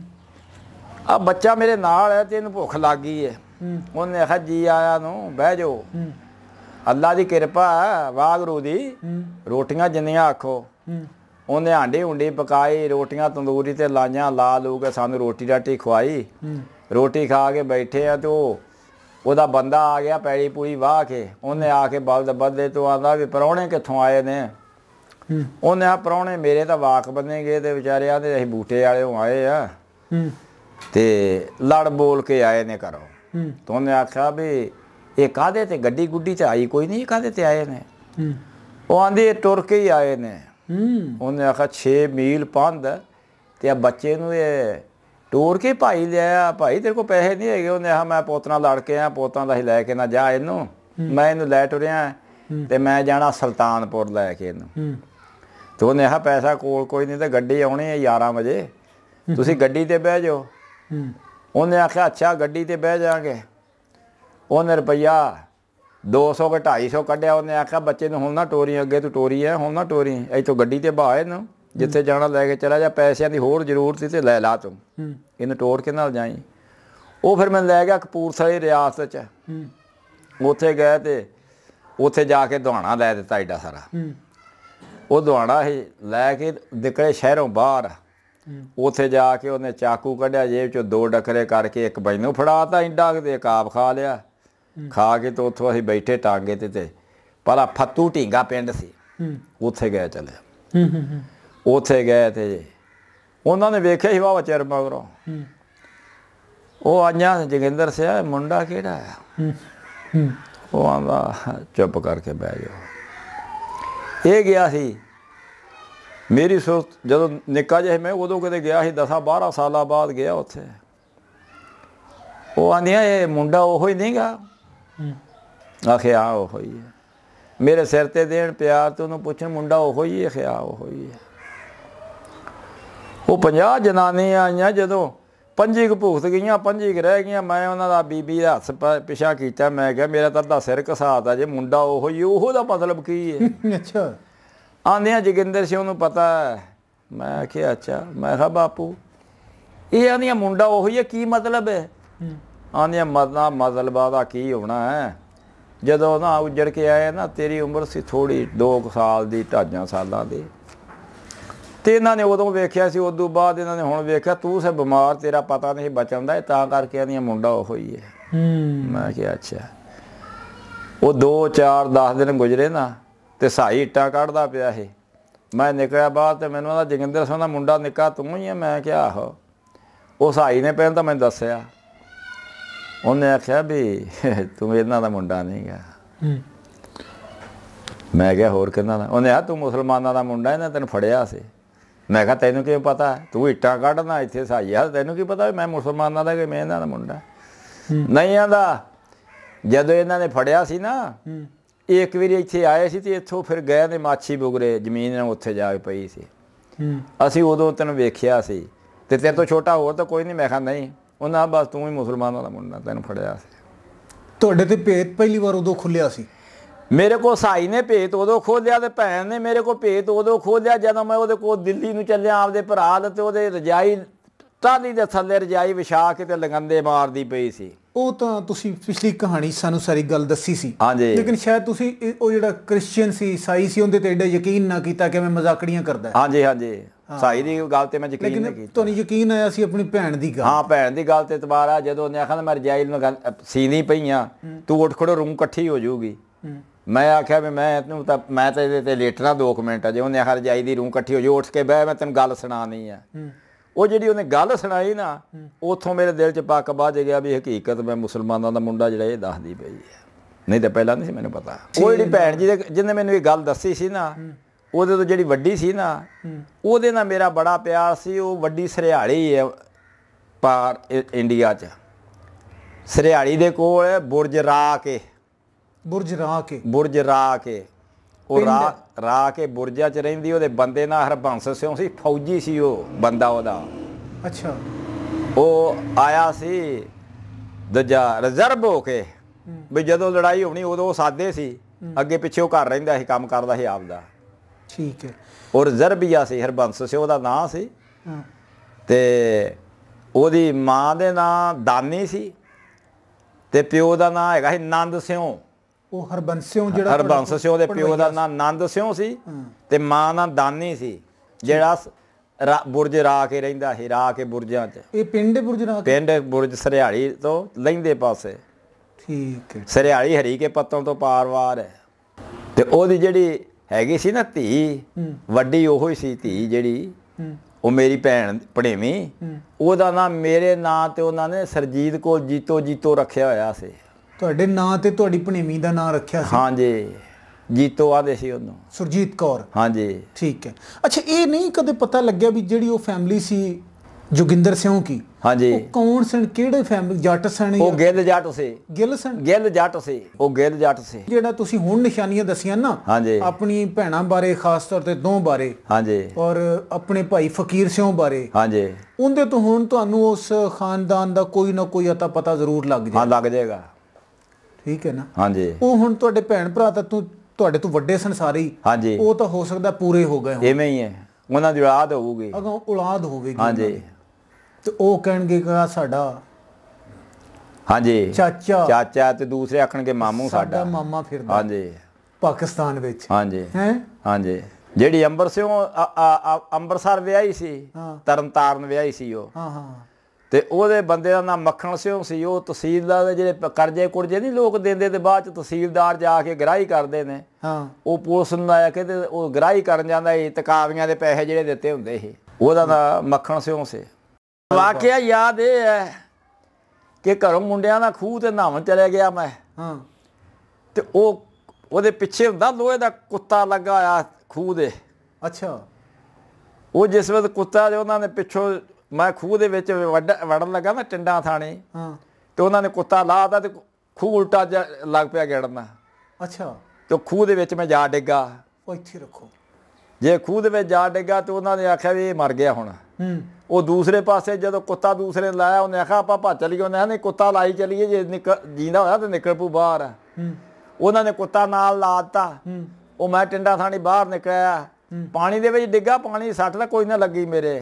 A: ਆ ਬੱਚਾ ਮੇਰੇ ਨਾਲ ਹੈ ਤੇ ਇਹਨੂੰ ਭੁੱਖ ਲੱਗ ਗਈ ਹੈ ਉਹਨੇ ਆਖਿਆ ਜੀ ਆਇਆ ਨੂੰ ਬਹਿ ਜਾਓ ਅੱਲਾ ਦੀ ਕਿਰਪਾ ਵਾਹਿਗੁਰੂ ਦੀ ਰੋਟੀਆਂ ਜਿੰਨੀਆਂ ਆਖੋ ਉਹਨੇ ਆਂਡੇ ਉਂਡੇ ਪਕਾਈ ਰੋਟੀਆਂ ਤੰਦੂਰੀ ਤੇ ਲਾਈਆਂ ਲਾ ਲੂ ਕੇ ਸਾਨੂੰ ਰੋਟੀ ਰਾਟੀ ਖਵਾਈ ਰੋਟੀ ਖਾ ਕੇ ਬੈਠੇ ਆ ਤੇ ਉਹ ਉਹਦਾ ਬੰਦਾ ਆ ਗਿਆ ਪੈੜੀ ਪੂਰੀ ਵਾਹ ਕੇ ਉਹਨੇ ਆ ਕੇ ਬਲਦ ਬੱਦੇ ਤੋਂ ਆਂਦਾ ਵੀ ਪ੍ਰਾਹੁਣੇ ਕਿੱਥੋਂ ਆਏ ਨੇ ਉਹਨੇ ਆ ਪ੍ਰਾਹੁਣੇ ਮੇਰੇ ਤਾਂ ਵਾਕ ਬੰਨੇ ਗਏ ਤੇ ਵਿਚਾਰਿਆਂ ਦੇ ਅਸੀਂ ਬੂਟੇ ਵਾਲਿਓਂ ਆਏ ਆ ਤੇ ਲੜ ਬੋਲ ਕੇ ਆਏ ਨੇ ਘਰੋਂ। ਤੇ ਉਹਨੇ ਆਖਿਆ ਵੀ ਇਹ ਕਾਹਦੇ ਤੇ ਗੱਡੀ ਗੁੱਡੀ ਚ ਆਈ ਕੋਈ ਨਹੀਂ, ਕਾਹਦੇ ਤੇ ਆਏ ਨੇ? ਉਹ ਆਂਦੀ ਤੁਰ ਕੇ ਹੀ ਆਏ ਨੇ। ਉਹਨੇ ਆਖਿਆ ਛੇ ਮੀਲ ਪੰਧ ਤੇ ਆ ਬੱਚੇ ਨੂੰ ਇਹ ਟੋਰ ਕੇ ਭਾਈ ਲਿਆ। ਭਾਈ ਤੇਰੇ ਕੋਲ ਪੈਸੇ ਨਹੀਂ ਹੈਗੇ? ਉਹਨੇ ਆਖਿਆ ਮੈਂ ਪੋਤਨਾ ਲੜ ਕੇ ਆ, ਪੋਤਾਂ ਦਾ ਹੀ ਲੈ ਕੇ ਨਾ ਜਾ ਇਹਨੂੰ, ਮੈਂ ਇਹਨੂੰ ਲੈ ਟੁਰਿਆ ਤੇ ਮੈਂ ਜਾਣਾ ਸੁਲਤਾਨਪੁਰ ਲੈ ਕੇ ਇਹਨੂੰ। ਤੇ ਉਹਨੇ ਆਖਿਆ ਪੈਸਾ ਕੋਲ ਕੋਈ ਨਹੀਂ ਤੇ ਗੱਡੀ ਆਉਣੀ ਹੈ ਗਿਆਰਾਂ ਵਜੇ, ਤੁਸੀਂ ਗੱਡੀ ਤੇ ਬਹਿ ਜਾਓ। ਉਹਨੇ ਆਖਿਆ ਅੱਛਾ ਗੱਡੀ ਤੇ ਬਹਿ ਜਾਵਾਂਗੇ। ਉਹਨੇ ਰੁਪਈਆ ਦੋ ਸੌ ਕੇ ਢਾਈ ਸੌ ਕੱਢਿਆ। ਉਹਨੇ ਆਖਿਆ ਬੱਚੇ ਨੂੰ ਹੁਣ ਨਾ ਟੋਰੀ, ਅੱਗੇ ਤੂੰ ਟੋਰੀ ਹੈ ਹੁਣ ਨਾ ਟੋਰੀ, ਇੱਥੋਂ ਗੱਡੀ ਤੇ ਬਾਹ ਇਹਨੂੰ, ਜਿੱਥੇ ਜਾਣਾ ਲੈ ਕੇ ਚਲਾ ਜਾ, ਪੈਸਿਆਂ ਦੀ ਹੋਰ ਜ਼ਰੂਰਤ ਸੀ ਤੇ ਲੈ ਲਾ ਤੂੰ, ਇਹਨੂੰ ਟੋਰ ਕੇ ਨਾਲ ਜਾਈ। ਉਹ ਫਿਰ ਮੈਨੂੰ ਲੈ ਗਿਆ ਕਪੂਰਥਲੇ ਰਿਆਸਤ 'ਚ। ਉੱਥੇ ਗਏ ਤੇ ਉੱਥੇ ਜਾ ਕੇ ਦੁਹਾਣਾ ਲੈ ਦਿੱਤਾ ਏਡਾ ਸਾਰਾ। ਉਹ ਦੁਹਾਣਾ ਹੀ ਲੈ ਕੇ ਨਿਕਲੇ ਸ਼ਹਿਰੋਂ ਬਾਹਰ। ਉੱਥੇ ਜਾ ਕੇ ਉਹਨੇ ਚਾਕੂ ਕੱਢਿਆ ਜੇਬ 'ਚੋਂ, ਦੋ ਡਕਰੇ ਕਰਕੇ ਇੱਕ ਮੈਨੂੰ ਫੜਾ ਤਾ ਏਡਾ ਤੇ ਇੱਕ ਆਪ ਖਾ ਲਿਆ। ਖਾ ਕੇ ਤੇ ਉੱਥੋਂ ਅਸੀਂ ਬੈਠੇ ਟਾਂਗੇ ਤੇ ਤੇ ਪਹਿਲਾਂ ਫੱਤੂ ਢੀਂਗਾ ਪਿੰਡ ਸੀ, ਉੱਥੇ ਗਏ ਚੱਲੇ। ਉੱਥੇ ਗਏ ਤੇ ਉਹਨਾਂ ਨੇ ਵੇਖਿਆ ਸੀ ਵਾਹਵਾ ਚਿਰ ਮਗਰੋਂ। ਉਹ ਆਈਆਂ ਜੋਗਿੰਦਰ ਸਿਆ ਮੁੰਡਾ ਕਿਹੜਾ ਆ? ਉਹ ਆਂਦਾ ਚੁੱਪ ਕਰਕੇ ਬਹਿ ਜਾਓ। ਇਹ ਗਿਆ ਸੀ ਮੇਰੀ ਸੋਚ ਜਦੋਂ ਨਿੱਕਾ ਜਿਹਾ ਮੈਂ ਉਦੋਂ ਕਿਤੇ ਗਿਆ ਸੀ, ਦਸਾਂ ਬਾਰਾਂ ਸਾਲਾਂ ਬਾਅਦ ਗਿਆ ਉੱਥੇ। ਉਹ ਆਂਦੀਆਂ ਇਹ ਮੁੰਡਾ ਉਹੋ ਹੀ ਨਹੀਂ ਗਾ? ਆਖਿਆ ਆ ਉਹੋ ਹੀ ਹੈ। ਮੇਰੇ ਸਿਰ ਤੇ ਦੇਣ ਪਿਆਰ ਤੇ ਉਹਨੂੰ ਪੁੱਛਣ ਮੁੰਡਾ ਉਹੋ ਹੀ ਹੈ? ਆਖਿਆ ਉਹੋ ਹੀ ਹੈ। ਉਹ ਪੰਜਾਹ ਜਨਾਨੀਆਂ ਆਈਆਂ, ਜਦੋਂ ਪੰਜੀ ਕੁ ਭੁਗਤ ਗਈਆਂ, ਪੰਜੀ ਕੁ ਰਹਿ ਗਈਆਂ। ਮੈਂ ਉਹਨਾਂ ਦਾ ਬੀਬੀ ਦਾ ਹੱਥ ਪਿਛਾ ਕੀਤਾ। ਮੈਂ ਕਿਹਾ ਮੇਰਾ ਤਾਂ ਅੱਧਾ ਸਿਰ ਘਸਾਤਾ ਜੇ ਮੁੰਡਾ ਉਹੋ ਹੀ, ਉਹੋ ਦਾ ਮਤਲਬ ਕੀ ਹੈ? ਅੱਛਾ। ਆਂਦੀਆਂ ਜੋਗਿੰਦਰ ਸਿੰਘ ਨੂੰ ਪਤਾ। ਮੈਂ ਆਖਿਆ ਅੱਛਾ। ਮੈਂ ਕਿਹਾ ਬਾਪੂ ਇਹ ਆਂਦੀਆਂ ਮੁੰਡਾ ਉਹੋ ਹੀ ਹੈ, ਕੀ ਮਤਲਬ ਹੈ? ਆਂਦੀਆਂ ਮਤਲਬ ਮਤਲਬ ਉਹਦਾ ਕੀ ਹੋਣਾ ਹੈ, ਜਦੋਂ ਨਾ ਉੱਜੜ ਕੇ ਆਏ ਨਾ ਤੇਰੀ ਉਮਰ ਸੀ ਥੋੜ੍ਹੀ ਦੋ ਕੁ ਸਾਲ ਦੀ, ਢਾਈਆਂ ਸਾਲਾਂ ਦੀ, ਤੇ ਇਹਨਾਂ ਨੇ ਉਦੋਂ ਵੇਖਿਆ ਸੀ। ਉਦੋਂ ਬਾਅਦ ਇਹਨਾਂ ਨੇ ਹੁਣ ਵੇਖਿਆ ਤੂੰ ਸੇ ਬਿਮਾਰ, ਤੇਰਾ ਪਤਾ ਨਹੀਂ ਬਚਣ ਦਾ, ਤਾਂ ਕਰਕੇ ਆਂਦੀਆਂ ਮੁੰਡਾ ਉਹੋ ਹੀ ਹੈ। ਮੈਂ ਕਿਹਾ ਅੱਛਾ। ਉਹ ਦੋ ਚਾਰ ਦਸ ਦਿਨ ਗੁਜ਼ਰੇ ਨਾ ਤੇ ਸਾਈ ਇੱਟਾਂ ਕੱਢਦਾ ਪਿਆ ਸੀ। ਮੈਂ ਨਿਕਲਿਆ ਬਾਹਰ ਤੇ ਮੈਨੂੰ ਉਹਦਾ ਜੋਗਿੰਦਰ ਸਿੰਘ ਦਾ ਮੁੰਡਾ ਨਿੱਕਾ ਤੂੰ ਹੀ ਹੈ? ਮੈਂ ਕਿਹਾ ਆਹੋ। ਉਹ ਸਾਈ ਨੇ ਪਹਿਲਾਂ ਤਾਂ ਮੈਨੂੰ ਦੱਸਿਆ। ਉਹਨੇ ਆਖਿਆ ਵੀ ਤੂੰ ਇਹਨਾਂ ਦਾ ਮੁੰਡਾ ਨਹੀਂ ਗਾ। ਮੈਂ ਕਿਹਾ ਹੋਰ ਕਿਹਨਾਂ ਦਾ? ਉਹਨੇ ਆ ਤੂੰ ਮੁਸਲਮਾਨਾਂ ਦਾ ਮੁੰਡਾ, ਇਹਨੇ ਤੈਨੂੰ ਫੜਿਆ ਸੀ। ਮੈਂ ਕਿਹਾ ਤੈਨੂੰ ਕਿਵੇਂ ਪਤਾ? ਤੂੰ ਇੱਟਾਂ ਕੱਢਣਾ ਇੱਥੇ ਸਾਈ ਆ, ਤੈਨੂੰ ਕੀ ਪਤਾ ਮੈਂ ਮੁਸਲਮਾਨਾਂ ਦਾ ਕਿ ਮੈਂ ਇਹਨਾਂ ਦਾ ਮੁੰਡਾ? ਨਹੀਂ ਆਂਦਾ ਜਦੋਂ ਇਹਨਾਂ ਨੇ ਫੜਿਆ ਸੀ ਨਾ, ਇੱਕ ਵਾਰੀ ਇੱਥੇ ਆਏ ਸੀ ਤੇ ਇੱਥੋਂ ਫਿਰ ਗਏ ਨੇ ਮਾਛੀ ਬੁਗਰੇ, ਜ਼ਮੀਨ ਉੱਥੇ ਜਾ ਕੇ ਪਈ ਸੀ। ਅਸੀਂ ਉਦੋਂ ਤੈਨੂੰ ਵੇਖਿਆ ਸੀ ਤੇ ਤੇਰੇ ਤੋਂ ਛੋਟਾ ਹੋਰ ਤਾਂ ਕੋਈ ਨਹੀਂ। ਮੈਂ ਕਿਹਾ ਨਹੀਂ। ਉਹਨਾਂ ਬਸ ਤੂੰ ਹੀ ਮੁਸਲਮਾਨਾਂ ਦਾ ਮੁੰਡਾ, ਤੈਨੂੰ ਫੜਿਆ ਸੀ।
B: ਤੁਹਾਡੇ ਤੇ ਭੇਤ ਪਹਿਲੀ ਵਾਰ ਉਦੋਂ ਖੁੱਲਿਆ ਸੀ?
A: ਮੇਰੇ ਕੋਲ ਸਾਈ ਨੇ ਭੇਤ ਉਦੋਂ ਖੋਲਿਆ ਤੇ ਭੈਣ ਨੇ ਮੇਰੇ ਕੋਲ ਭੇਤ ਉਦੋਂ ਖੋਲਿਆ ਜਦੋਂ ਮੈਂ ਉਹਦੇ ਕੋਲ ਦਿੱਲੀ ਨੂੰ ਚੱਲਿਆ ਆਪਦੇ ਭਰਾ ਦੇ, ਤੇ ਉਹਦੇ ਰਜਾਈ ਟਾਹਲੀ ਦੇ ਥੱਲੇ ਰਜਾਈ ਵਿਛਾ ਕੇ ਤੇ ਲੰਗੰਦੇ ਮਾਰਦੀ ਪਈ ਸੀ। ਉਹ
B: ਤਾਂ ਤੁਸੀਂ ਪਿਛਲੀ ਕਹਾਣੀ ਸਾਨੂੰ ਸਾਰੀ ਗੱਲ ਦੱਸੀ ਸੀ।
A: ਹਾਂਜੀ।
B: ਲੇਕਿਨ ਸ਼ਾਇਦ ਤੁਸੀਂ ਉਹ ਜਿਹੜਾ ਕ੍ਰਿਸਚੀਅਨ ਸੀ, ਈਸਾਈ ਸੀ, ਉਹਦੇ ਤੇ ਐਡਾ ਯਕੀਨ ਨਾ ਕੀਤਾ ਕਿ ਮੈਂ ਮਜ਼ਾਕੜੀਆਂ ਕਰਦਾ।
A: ਹਾਂਜੀ ਹਾਂਜੀ। ਸਾਈ ਦੀ ਗੱਲ ਤੇ ਮੈਂ ਯਕੀਨ ਨਹੀਂ ਕੀਤਾ।
B: ਤੁਹਾਨੂੰ ਯਕੀਨ ਆਇਆ ਸੀ ਆਪਣੀ ਭੈਣ ਦੀ ਗੱਲ?
A: ਹਾਂ ਭੈਣ ਦੀ ਗੱਲ ਤੇ ਇਤਬਾਰ ਆ। ਜਦੋਂ ਉਹਨੇ ਆਖਿਆ ਮੈਂ ਰਜਾਈ ਨੂੰ ਸੀਨੀ ਪਈਆਂ, ਤੂੰ ਉੱਠ ਖੜੋ ਰੂਮ ਇਕੱਠੀ ਹੋ ਜਾਊਗੀ। ਮੈਂ ਆਖਿਆ ਵੀ ਮੈਂ ਤੈਨੂੰ ਤਾਂ ਮੈਂ ਤਾਂ ਇਹਦੇ ਤੇ ਲੇਟਣਾ ਦੋ ਕੁ ਮਿੰਟ। ਜੇ ਉਹਨੇ ਆਖਿਆ ਰਜਾਈ ਦੀ ਰੂਮ ਇਕੱਠੀ ਹੋ ਜਾਊ, ਉੱਠ ਕੇ ਬਹਿ, ਮੈਂ ਤੈਨੂੰ ਗੱਲ ਸੁਣਾਉਣੀ ਆ। ਉਹ ਜਿਹੜੀ ਉਹਨੇ ਗੱਲ ਸੁਣਾਈ ਨਾ, ਉੱਥੋਂ ਮੇਰੇ ਦਿਲ 'ਚ ਪੱਕ ਵੱਜ ਗਿਆ ਵੀ ਹਕੀਕਤ ਮੈਂ ਮੁਸਲਮਾਨਾਂ ਦਾ ਮੁੰਡਾ ਜਿਹੜਾ ਇਹ ਦੱਸਦੀ ਪਈ ਹੈ। ਨਹੀਂ ਤਾਂ ਪਹਿਲਾਂ ਨਹੀਂ ਸੀ ਮੈਨੂੰ ਪਤਾ। ਉਹ ਜਿਹੜੀ ਭੈਣ ਜੀ ਜਿਹਨੇ ਮੈਨੂੰ ਇਹ ਗੱਲ ਦੱਸੀ ਸੀ ਨਾ, ਉਹਦੇ ਤੋਂ ਜਿਹੜੀ ਵੱਡੀ ਸੀ ਨਾ, ਉਹਦੇ ਨਾਲ ਮੇਰਾ ਬੜਾ ਪਿਆਰ ਸੀ। ਉਹ ਵੱਡੀ ਸਰਿਆਲੀ ਹੈ ਪਾਰ ਇੰਡੀਆ 'ਚ। ਸਰਿਆਲੀ ਦੇ ਕੋਲ ਬੁਰਜ ਰਾ ਕੇ
B: ਬੁਰਜ ਰਾ ਕੇ
A: ਬੁਰਜ ਰਾ ਕੇ ਉਹ ਰਾ ਰਾ ਕੇ ਬੁਰਜਾਂ 'ਚ ਰਹਿੰਦੀ। ਉਹਦੇ ਬੰਦੇ ਨਾਲ ਹਰਬੰਸ ਸਿੰਘ ਸੀ, ਫੌਜੀ ਸੀ ਉਹ ਬੰਦਾ ਉਹਦਾ।
B: ਅੱਛਾ।
A: ਉਹ ਆਇਆ ਸੀ ਦੂਜਾ ਰਿਜ਼ਰਵ ਹੋ ਕੇ ਵੀ ਜਦੋਂ ਲੜਾਈ ਹੋਣੀ ਉਦੋਂ ਉਹ ਸਾਦੇ ਸੀ, ਅੱਗੇ ਪਿੱਛੇ ਉਹ ਘਰ ਰਹਿੰਦਾ ਸੀ, ਕੰਮ ਕਰਦਾ ਸੀ ਆਪਦਾ।
B: ਠੀਕ ਹੈ।
A: ਉਹ ਰਿਜ਼ਰਵੀਆ ਸੀ, ਹਰਬੰਸ ਸਿੰਘ ਉਹਦਾ ਨਾਂ ਸੀ। ਤੇ ਉਹਦੀ ਮਾਂ ਦੇ ਨਾਂ ਦਾਨੀ ਸੀ ਤੇ ਪਿਓ ਦਾ ਨਾਂ ਹੈਗਾ ਸੀ ਨੰਦ ਸਿੰਘ।
B: ਉਹ ਹਰਬੰਸ ਸਿੰਘ ਜਿਹੜਾ
A: ਹਰਬੰਸ ਸਿੰਘ ਦੇ ਪਿਓ ਦਾ ਨਾਂ ਨੰਦ ਸਿੰਘ ਸੀ ਤੇ ਮਾਂ ਦਾ ਦਾਨੀ ਸੀ, ਜਿਹੜਾ ਬੁਰਜ ਰਾ ਕੇ ਰਹਿੰਦਾ ਸੀ। ਰਾ ਕੇ ਬੁਰਜਾਂ 'ਚ
B: ਇਹ ਪਿੰਡ ਬੁਰਜ ਰਾ
A: ਪਿੰਡ ਬੁਰਜ ਸਰਿਆਲੀ ਤੋਂ ਲਹਿੰਦੇ ਪਾਸੇ।
B: ਠੀਕ ਹੈ।
A: ਸਰਿਆਲੀ ਹਰੀ ਕੇ ਪੱਤੋਂ ਤੋਂ ਪਾਰਵਾਰ ਹੈ। ਤੇ ਉਹਦੀ ਜਿਹੜੀ ਹੈਗੀ ਸੀ ਨਾ ਧੀ ਵੱਡੀ, ਉਹੋ ਹੀ ਸੀ ਧੀ ਜਿਹੜੀ। ਉਹ ਮੇਰੀ ਭੈਣ ਭਣੇਵੀਂ ਉਹਦਾ ਨਾਂ ਮੇਰੇ ਨਾਂ ਤੇ ਉਹਨਾਂ ਨੇ ਸਰਜੀਤ ਕੋਲ ਜੀਤੋ ਜੀਤੋ ਰੱਖਿਆ ਹੋਇਆ ਸੀ।
B: ਤੁਹਾਡੇ ਨਾਂ ਤੇ ਤੁਹਾਡੀ ਭਣੇਵੀਂ ਦਾ ਨਾਂ ਰੱਖਿਆ ਸੀ?
A: ਹਾਂਜੀ, ਜੀਤੋ ਆਦੇ ਸੀ ਉਹਨੂੰ।
B: ਸੁਰਜੀਤ ਕੌਰ।
A: ਹਾਂਜੀ
B: ਠੀਕ ਹੈ। ਅੱਛਾ, ਇਹ ਨਹੀਂ ਕਦੇ ਪਤਾ ਲੱਗਿਆ ਵੀ ਜਿਹੜੀ ਉਹ ਫੈਮਿਲੀ ਸੀ ਜੋਗਿੰਦਰ ਸਿੰਘ ਕੀ,
A: ਹਾਂਜੀ,
B: ਕੌਣ ਸਨ, ਕਿਹੜੇ ਫੈਮਿਲੀ, ਜੱਟ ਸਨ?
A: ਉਹ ਗਿੱਲ ਜੱਟ ਸੀ।
B: ਗਿੱਲ ਸਨ? ਗਿੱਲ
A: ਜੱਟ ਸੀ, ਉਹ ਗਿੱਲ ਜੱਟ ਸੀ।
B: ਜਿਹੜਾ ਤੁਸੀਂ ਹੁਣ ਨਿਸ਼ਾਨੀਆਂ ਦੱਸੀਆਂ ਨਾ, ਹਾਂਜੀ, ਆਪਣੀ ਭੈਣਾਂ ਬਾਰੇ, ਖਾਸ ਤੌਰ ਤੇ ਦੋ ਬਾਰੇ, ਹਾਂਜੀ, ਔਰ ਆਪਣੇ ਭਾਈ ਫਕੀਰ ਸਿੰਘ ਬਾਰੇ, ਹਾਂਜੀ, ਉਹਦੇ ਤੋਂ ਹੁਣ ਤੁਹਾਨੂੰ ਉਸ ਖਾਨਦਾਨ ਦਾ ਕੋਈ ਨਾ ਕੋਈ ਅਤਾ ਪਤਾ ਜ਼ਰੂਰ ਲੱਗ ਜਾਏ।
A: ਹਾਂ, ਲੱਗ ਜਾਏਗਾ। ਠੀਕ
B: ਹੈ ਨਾ? ਹਾਂਜੀ। ਉਹ ਹੁਣ ਤੁਹਾਡੇ ਭੈਣ ਭਰਾ ਤਾਂ ਤੂੰ ਤੁਹਾਡੇ ਤੋਂ ਵੱਡੇ ਸਨ ਸਾਰੇ ਹੀ, ਹਾਂਜੀ, ਉਹ ਤਾਂ ਹੋ ਸਕਦਾ ਪੂਰੇ ਹੋ ਗਏ,
A: ਐਵੇਂ ਹੀ ਹੈ, ਉਹਨਾਂ ਦੀ ਔਲਾਦ ਹੋਊਗੀ,
B: ਅਗੋਂ ਔਲਾਦ ਹੋਵੇਗੀ,
A: ਹਾਂਜੀ,
B: ਤੇ ਉਹ ਕਹਿਣਗੇ ਕਿ ਸਾਡਾ,
A: ਹਾਂਜੀ,
B: ਚਾਚਾ
A: ਚਾਚਾ ਤੇ ਦੂਸਰੇ ਆਖਣਗੇ ਮਾਮੂ ਸਾਡਾ
B: ਮਾਮਾ ਫਿਰਦਾ,
A: ਹਾਂਜੀ,
B: ਪਾਕਿਸਤਾਨ ਵਿੱਚ,
A: ਹਾਂਜੀ, ਹੈ, ਹਾਂਜੀ। ਜਿਹੜੀ ਅੰਬਰ ਸਿੰਘ ਅੰਮ੍ਰਿਤਸਰ ਵਿਆਹੀ ਸੀ, ਤਰਨ ਤਾਰਨ ਵਿਆਹੀ ਸੀ ਉਹ, ਹਾਂ ਹਾਂ, ਤੇ ਉਹਦੇ ਬੰਦੇ ਦਾ ਨਾਮ ਮੱਖਣ ਸਿੰਘ ਸੀ। ਉਹ ਤਹਿਸੀਲਦਾਰ ਦੇ ਜਿਹੜੇ ਕਰਜ਼ੇ ਕੁਰਜ਼ੇ ਨਹੀਂ ਲੋਕ ਦਿੰਦੇ ਤੇ ਬਾਅਦ ਚ ਤਹਿਸੀਲਦਾਰ ਜਾ ਕੇ ਗ੍ਰਾਹੀ ਕਰਦੇ ਨੇ, ਹਾਂ, ਉਹ ਪੁਲਿਸ ਨੂੰ ਆਇਆ ਕਿ ਉਹ ਗ੍ਰਾਹੀ ਕਰਨ ਜਾਂਦਾ ਸੀ, ਤਕਾਵੀਆਂ ਦੇ ਪੈਸੇ ਜਿਹੜੇ ਦਿੱਤੇ ਹੁੰਦੇ ਸੀ। ਉਹਦਾ ਨਾਮ ਮੱਖਣ ਸਿੰਘ ਸੀ। ਵਾਕਿਆ ਯਾਦ ਇਹ ਹੈ ਕਿ ਘਰੋਂ ਮੁੰਡਿਆਂ ਦਾ ਖੂਹ ਤੇ ਨਹਾਉਣ ਚਲੇ ਗਿਆ ਮੈਂ, ਹਾਂ, ਤੇ ਉਹ ਉਹਦੇ ਪਿੱਛੇ ਹੁੰਦਾ ਲੋਹੇ ਦਾ ਕੁੱਤਾ ਲੱਗਾ ਹੋਇਆ ਖੂਹ ਦੇ। ਅੱਛਾ। ਉਹ ਜਿਸ ਵੇਲੇ ਕੁੱਤਾ ਜੋ ਉਹਨਾਂ ਨੇ ਪਿੱਛੋਂ, ਮੈਂ ਖੂਹ ਦੇ ਵਿੱਚ ਵੱਢ ਵੜਨ ਲੱਗਾ ਨਾ ਟਿੰਡਾਂ ਥਾਣੇ, ਹਾਂ, ਤੇ ਉਹਨਾਂ ਨੇ ਕੁੱਤਾ ਲਾਤਾ ਤੇ ਖੂਹ ਉਲਟਾ ਲੱਗ ਪਿਆ ਗੇੜਨਾ। ਅੱਛਾ। ਤੇ ਖੂਹ ਦੇ ਵਿੱਚ ਮੈਂ ਜਾ ਡਿੱਗਾ। ਉਹ ਇੱਥੇ ਰੱਖੋ। ਜੇ ਖੂਹ ਦੇ ਵਿੱਚ ਜਾ ਡਿੱਗਾ ਤੇ ਉਹਨਾਂ ਨੇ ਆਖਿਆ ਵੀ ਇਹ ਮਰ ਗਿਆ ਹੁਣ। ਹੂੰ। ਉਹ ਦੂਸਰੇ ਪਾਸੇ ਜਦੋਂ ਕੁੱਤਾ ਦੂਸਰੇ ਨੇ ਲਾਇਆ, ਉਹਨੇ ਆਖਿਆ ਆਪਾਂ ਭੱਜ ਚਲੀਏ। ਉਹਨੇ ਨਹੀਂ, ਕੁੱਤਾ ਲਾਈ ਚਲੀਏ, ਜੇ ਨਿਕਲ ਜੀਂਦਾ ਹੋਇਆ ਤੇ ਨਿਕਲ ਪੂ ਬਾਹਰ। ਉਹਨਾਂ ਨੇ ਕੁੱਤਾ ਨਾਲ ਲਾ ਦਿੱਤਾ। ਉਹ ਮੈਂ ਟਿੰਡਾ ਥਾਣੀ ਬਾਹਰ ਨਿਕਲਿਆ, ਪਾਣੀ ਦੇ ਵਿੱਚ ਡਿੱਗਾ, ਪਾਣੀ ਸੱਟ ਤਾਂ ਕੋਈ ਨਾ ਲੱਗੀ ਮੇਰੇ।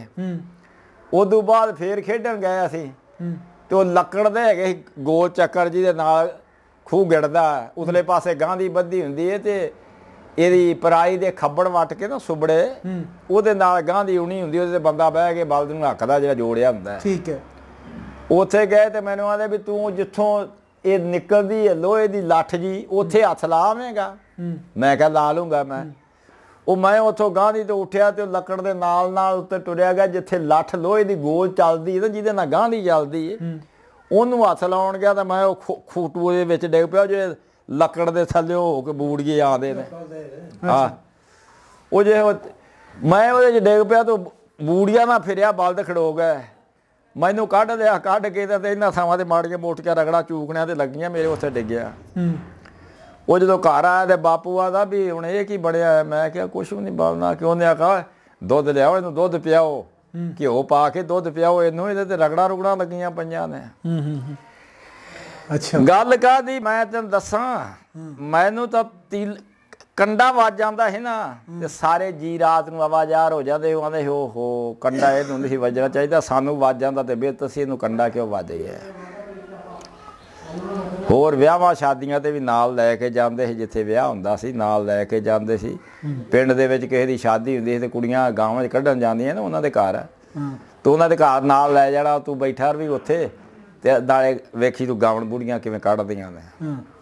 A: ਉਦੋਂ ਬਾਅਦ ਫੇਰ ਖੇਡਣ ਗਏ ਅਸੀਂ, ਤੇ ਉਹ ਲੱਕੜ ਦੇ ਹੈਗੇ ਸੀ ਗੋਲ ਚੱਕਰ ਜਿਹਦੇ ਨਾਲ ਖੂਹ ਗਿੜਦਾ, ਉਸਲੇ ਪਾਸੇ ਗਾਂ ਦੀ ਬੱਧੀ ਹੁੰਦੀ ਹੈ, ਤੇ ਇਹਦੀ ਪਰਾਈ ਦੇ ਖੱਬੜ ਵੱਟ ਕੇ ਨਾ ਸੁਬੜੇ, ਉਹਦੇ ਨਾਲ ਗਾਂ ਦੀ ਉਣੀ ਹੁੰਦੀ, ਉਹਦੇ ਤੇ ਬੰਦਾ ਬਹਿ ਕੇ ਬਲਦ ਨੂੰ ਹੱਕਦਾ ਜਿਹੜਾ ਜੋੜਿਆ ਹੁੰਦਾ। ਠੀਕ ਹੈ। ਉੱਥੇ ਗਏ ਤੇ ਮੈਨੂੰ ਆਂਦੇ ਵੀ ਤੂੰ ਜਿੱਥੋਂ ਇਹ ਨਿਕਲਦੀ ਹੈ ਲੋਹੇ ਦੀ ਲੱਠ ਜੀ, ਉੱਥੇ ਹੱਥ ਲਾਵੇਂਗਾ? ਮੈਂ ਕਿਹਾ ਲਾ ਲੂੰਗਾ ਮੈਂ। ਉਹ ਮੈਂ ਉੱਥੋਂ ਗਾਂ ਦੀ ਤੋਂ ਉੱਠਿਆ ਤੇ ਉਹ ਲੱਕੜ ਦੇ ਨਾਲ ਨਾਲ ਉੱਤੇ ਟੁਰਿਆ ਗਿਆ, ਜਿੱਥੇ ਲੱਠ ਲੋਹੇ ਦੀ ਗੋਲ ਚੱਲਦੀ ਹੈ, ਜਿਹਦੇ ਨਾਲ ਗਾਂ ਦੀ ਚੱਲਦੀ ਹੈ, ਉਹਨੂੰ ਹੱਥ ਲਾਉਣ ਗਿਆ ਤਾਂ ਮੈਂ ਉਹ ਖੂਟੂ ਦੇ ਵਿੱਚ ਡਿੱਗ ਪਿਆ, ਜਿਹੜੇ ਲੱਕੜ ਦੇ ਥੱਲੇ ਹੋ ਕੇ ਬੂੜੀਏ ਆਉਂਦੇ ਨੇ। ਹਾਂ, ਉਹ ਜੇ ਮੈਂ ਉਹਦੇ 'ਚ ਡਿੱਗ ਪਿਆ ਤਾਂ ਬੂੜੀਆਂ ਨਾਲ ਫਿਰਿਆ, ਬਲਦ ਖੜੋ ਗਏ, ਮੈਨੂੰ ਕੱਢ ਲਿਆ। ਕੱਢ ਕੇ ਤਾਂ ਇਹਨਾਂ ਥਾਵਾਂ 'ਤੇ ਮਾੜੀਆਂ ਮੋਟੀਆਂ ਰਗੜਾ ਚੂਕਣਿਆਂ 'ਤੇ ਲੱਗੀਆਂ, ਮੇਰੇ ਉੱਥੇ ਡਿੱਗਿਆ। ਉਹ ਜਦੋਂ ਘਰ ਆਇਆ ਤੇ ਬਾਪੂ ਆਦਾ ਵੀ ਹੁਣ ਇਹ ਕੀ ਬਣਿਆ? ਮੈਂ ਕਿਹਾ ਕੁਛ ਵੀ ਨਹੀਂ ਬਣਨਾ। ਕਿ ਉਹਨੇ ਆਖਿਆ ਦੁੱਧ ਲਿਆਓ, ਇਹਨੂੰ ਦੁੱਧ ਪਿਆਓ, ਘਿਓ ਪਾ ਕੇ ਦੁੱਧ ਪਿਆਓ ਇਹਨੂੰ, ਇਹਦੇ ਤੇ ਰਗੜਾ ਰੁਗੜਾ ਲੱਗੀਆਂ ਪਈਆਂ ਨੇ। ਅੱਛਾ। ਗੱਲ ਕਾਹਦੀ ਮੈਂ ਤੈਨੂੰ ਦੱਸਾਂ, ਮੈਨੂੰ ਤਾਂ ਤਿਲ ਕੰਡਾ ਵੱਜ ਜਾਂਦਾ ਸੀ ਨਾ, ਤੇ ਸਾਰੇ ਜੀ ਰਾਤ ਨੂੰ ਆਵਾਜ਼ਾਰ ਹੋ ਜਾਂਦੇ, ਉਹ ਆਂਦੇ ਹੋ ਹੋ ਕੰਡਾ ਇਹਨੂੰ ਨਹੀਂ ਸੀ ਵੱਜਣਾ ਚਾਹੀਦਾ, ਸਾਨੂੰ ਵੱਜ ਜਾਂਦਾ ਤੇ ਬਿਹਤਰ ਸੀ, ਇਹਨੂੰ ਕੰਡਾ ਕਿਉਂ ਵੱਜ ਗਿਆ। ਹੋਰ ਵਿਆਹਾਂ ਸ਼ਾਦੀਆਂ ਤੇ ਵੀ ਨਾਲ ਲੈ ਕੇ ਜਾਂਦੇ ਸੀ, ਜਿੱਥੇ ਵਿਆਹ ਹੁੰਦਾ ਸੀ ਨਾਲ ਲੈ ਕੇ ਜਾਂਦੇ ਸੀ। ਪਿੰਡ ਦੇ ਵਿੱਚ ਕਿਸੇ ਦੀ ਸ਼ਾਦੀ ਹੁੰਦੀ ਸੀ ਤੇ ਕੁੜੀਆਂ ਗਾਵਾਂ 'ਚ ਕੱਢਣ ਜਾਂਦੀਆਂ ਨਾ ਉਹਨਾਂ ਦੇ ਘਰ, ਤੇ ਉਹਨਾਂ ਦੇ ਘਰ ਨਾਲ ਲੈ ਜਾਣਾ, ਤੂੰ ਬੈਠਾ ਵੀ ਉੱਥੇ ਤੇ ਨਾਲੇ ਵੇਖੀ ਤੂੰ ਗਾਵਣ ਬੁੜੀਆਂ ਕਿਵੇਂ ਕੱਢਦੀਆਂ ਨੇ।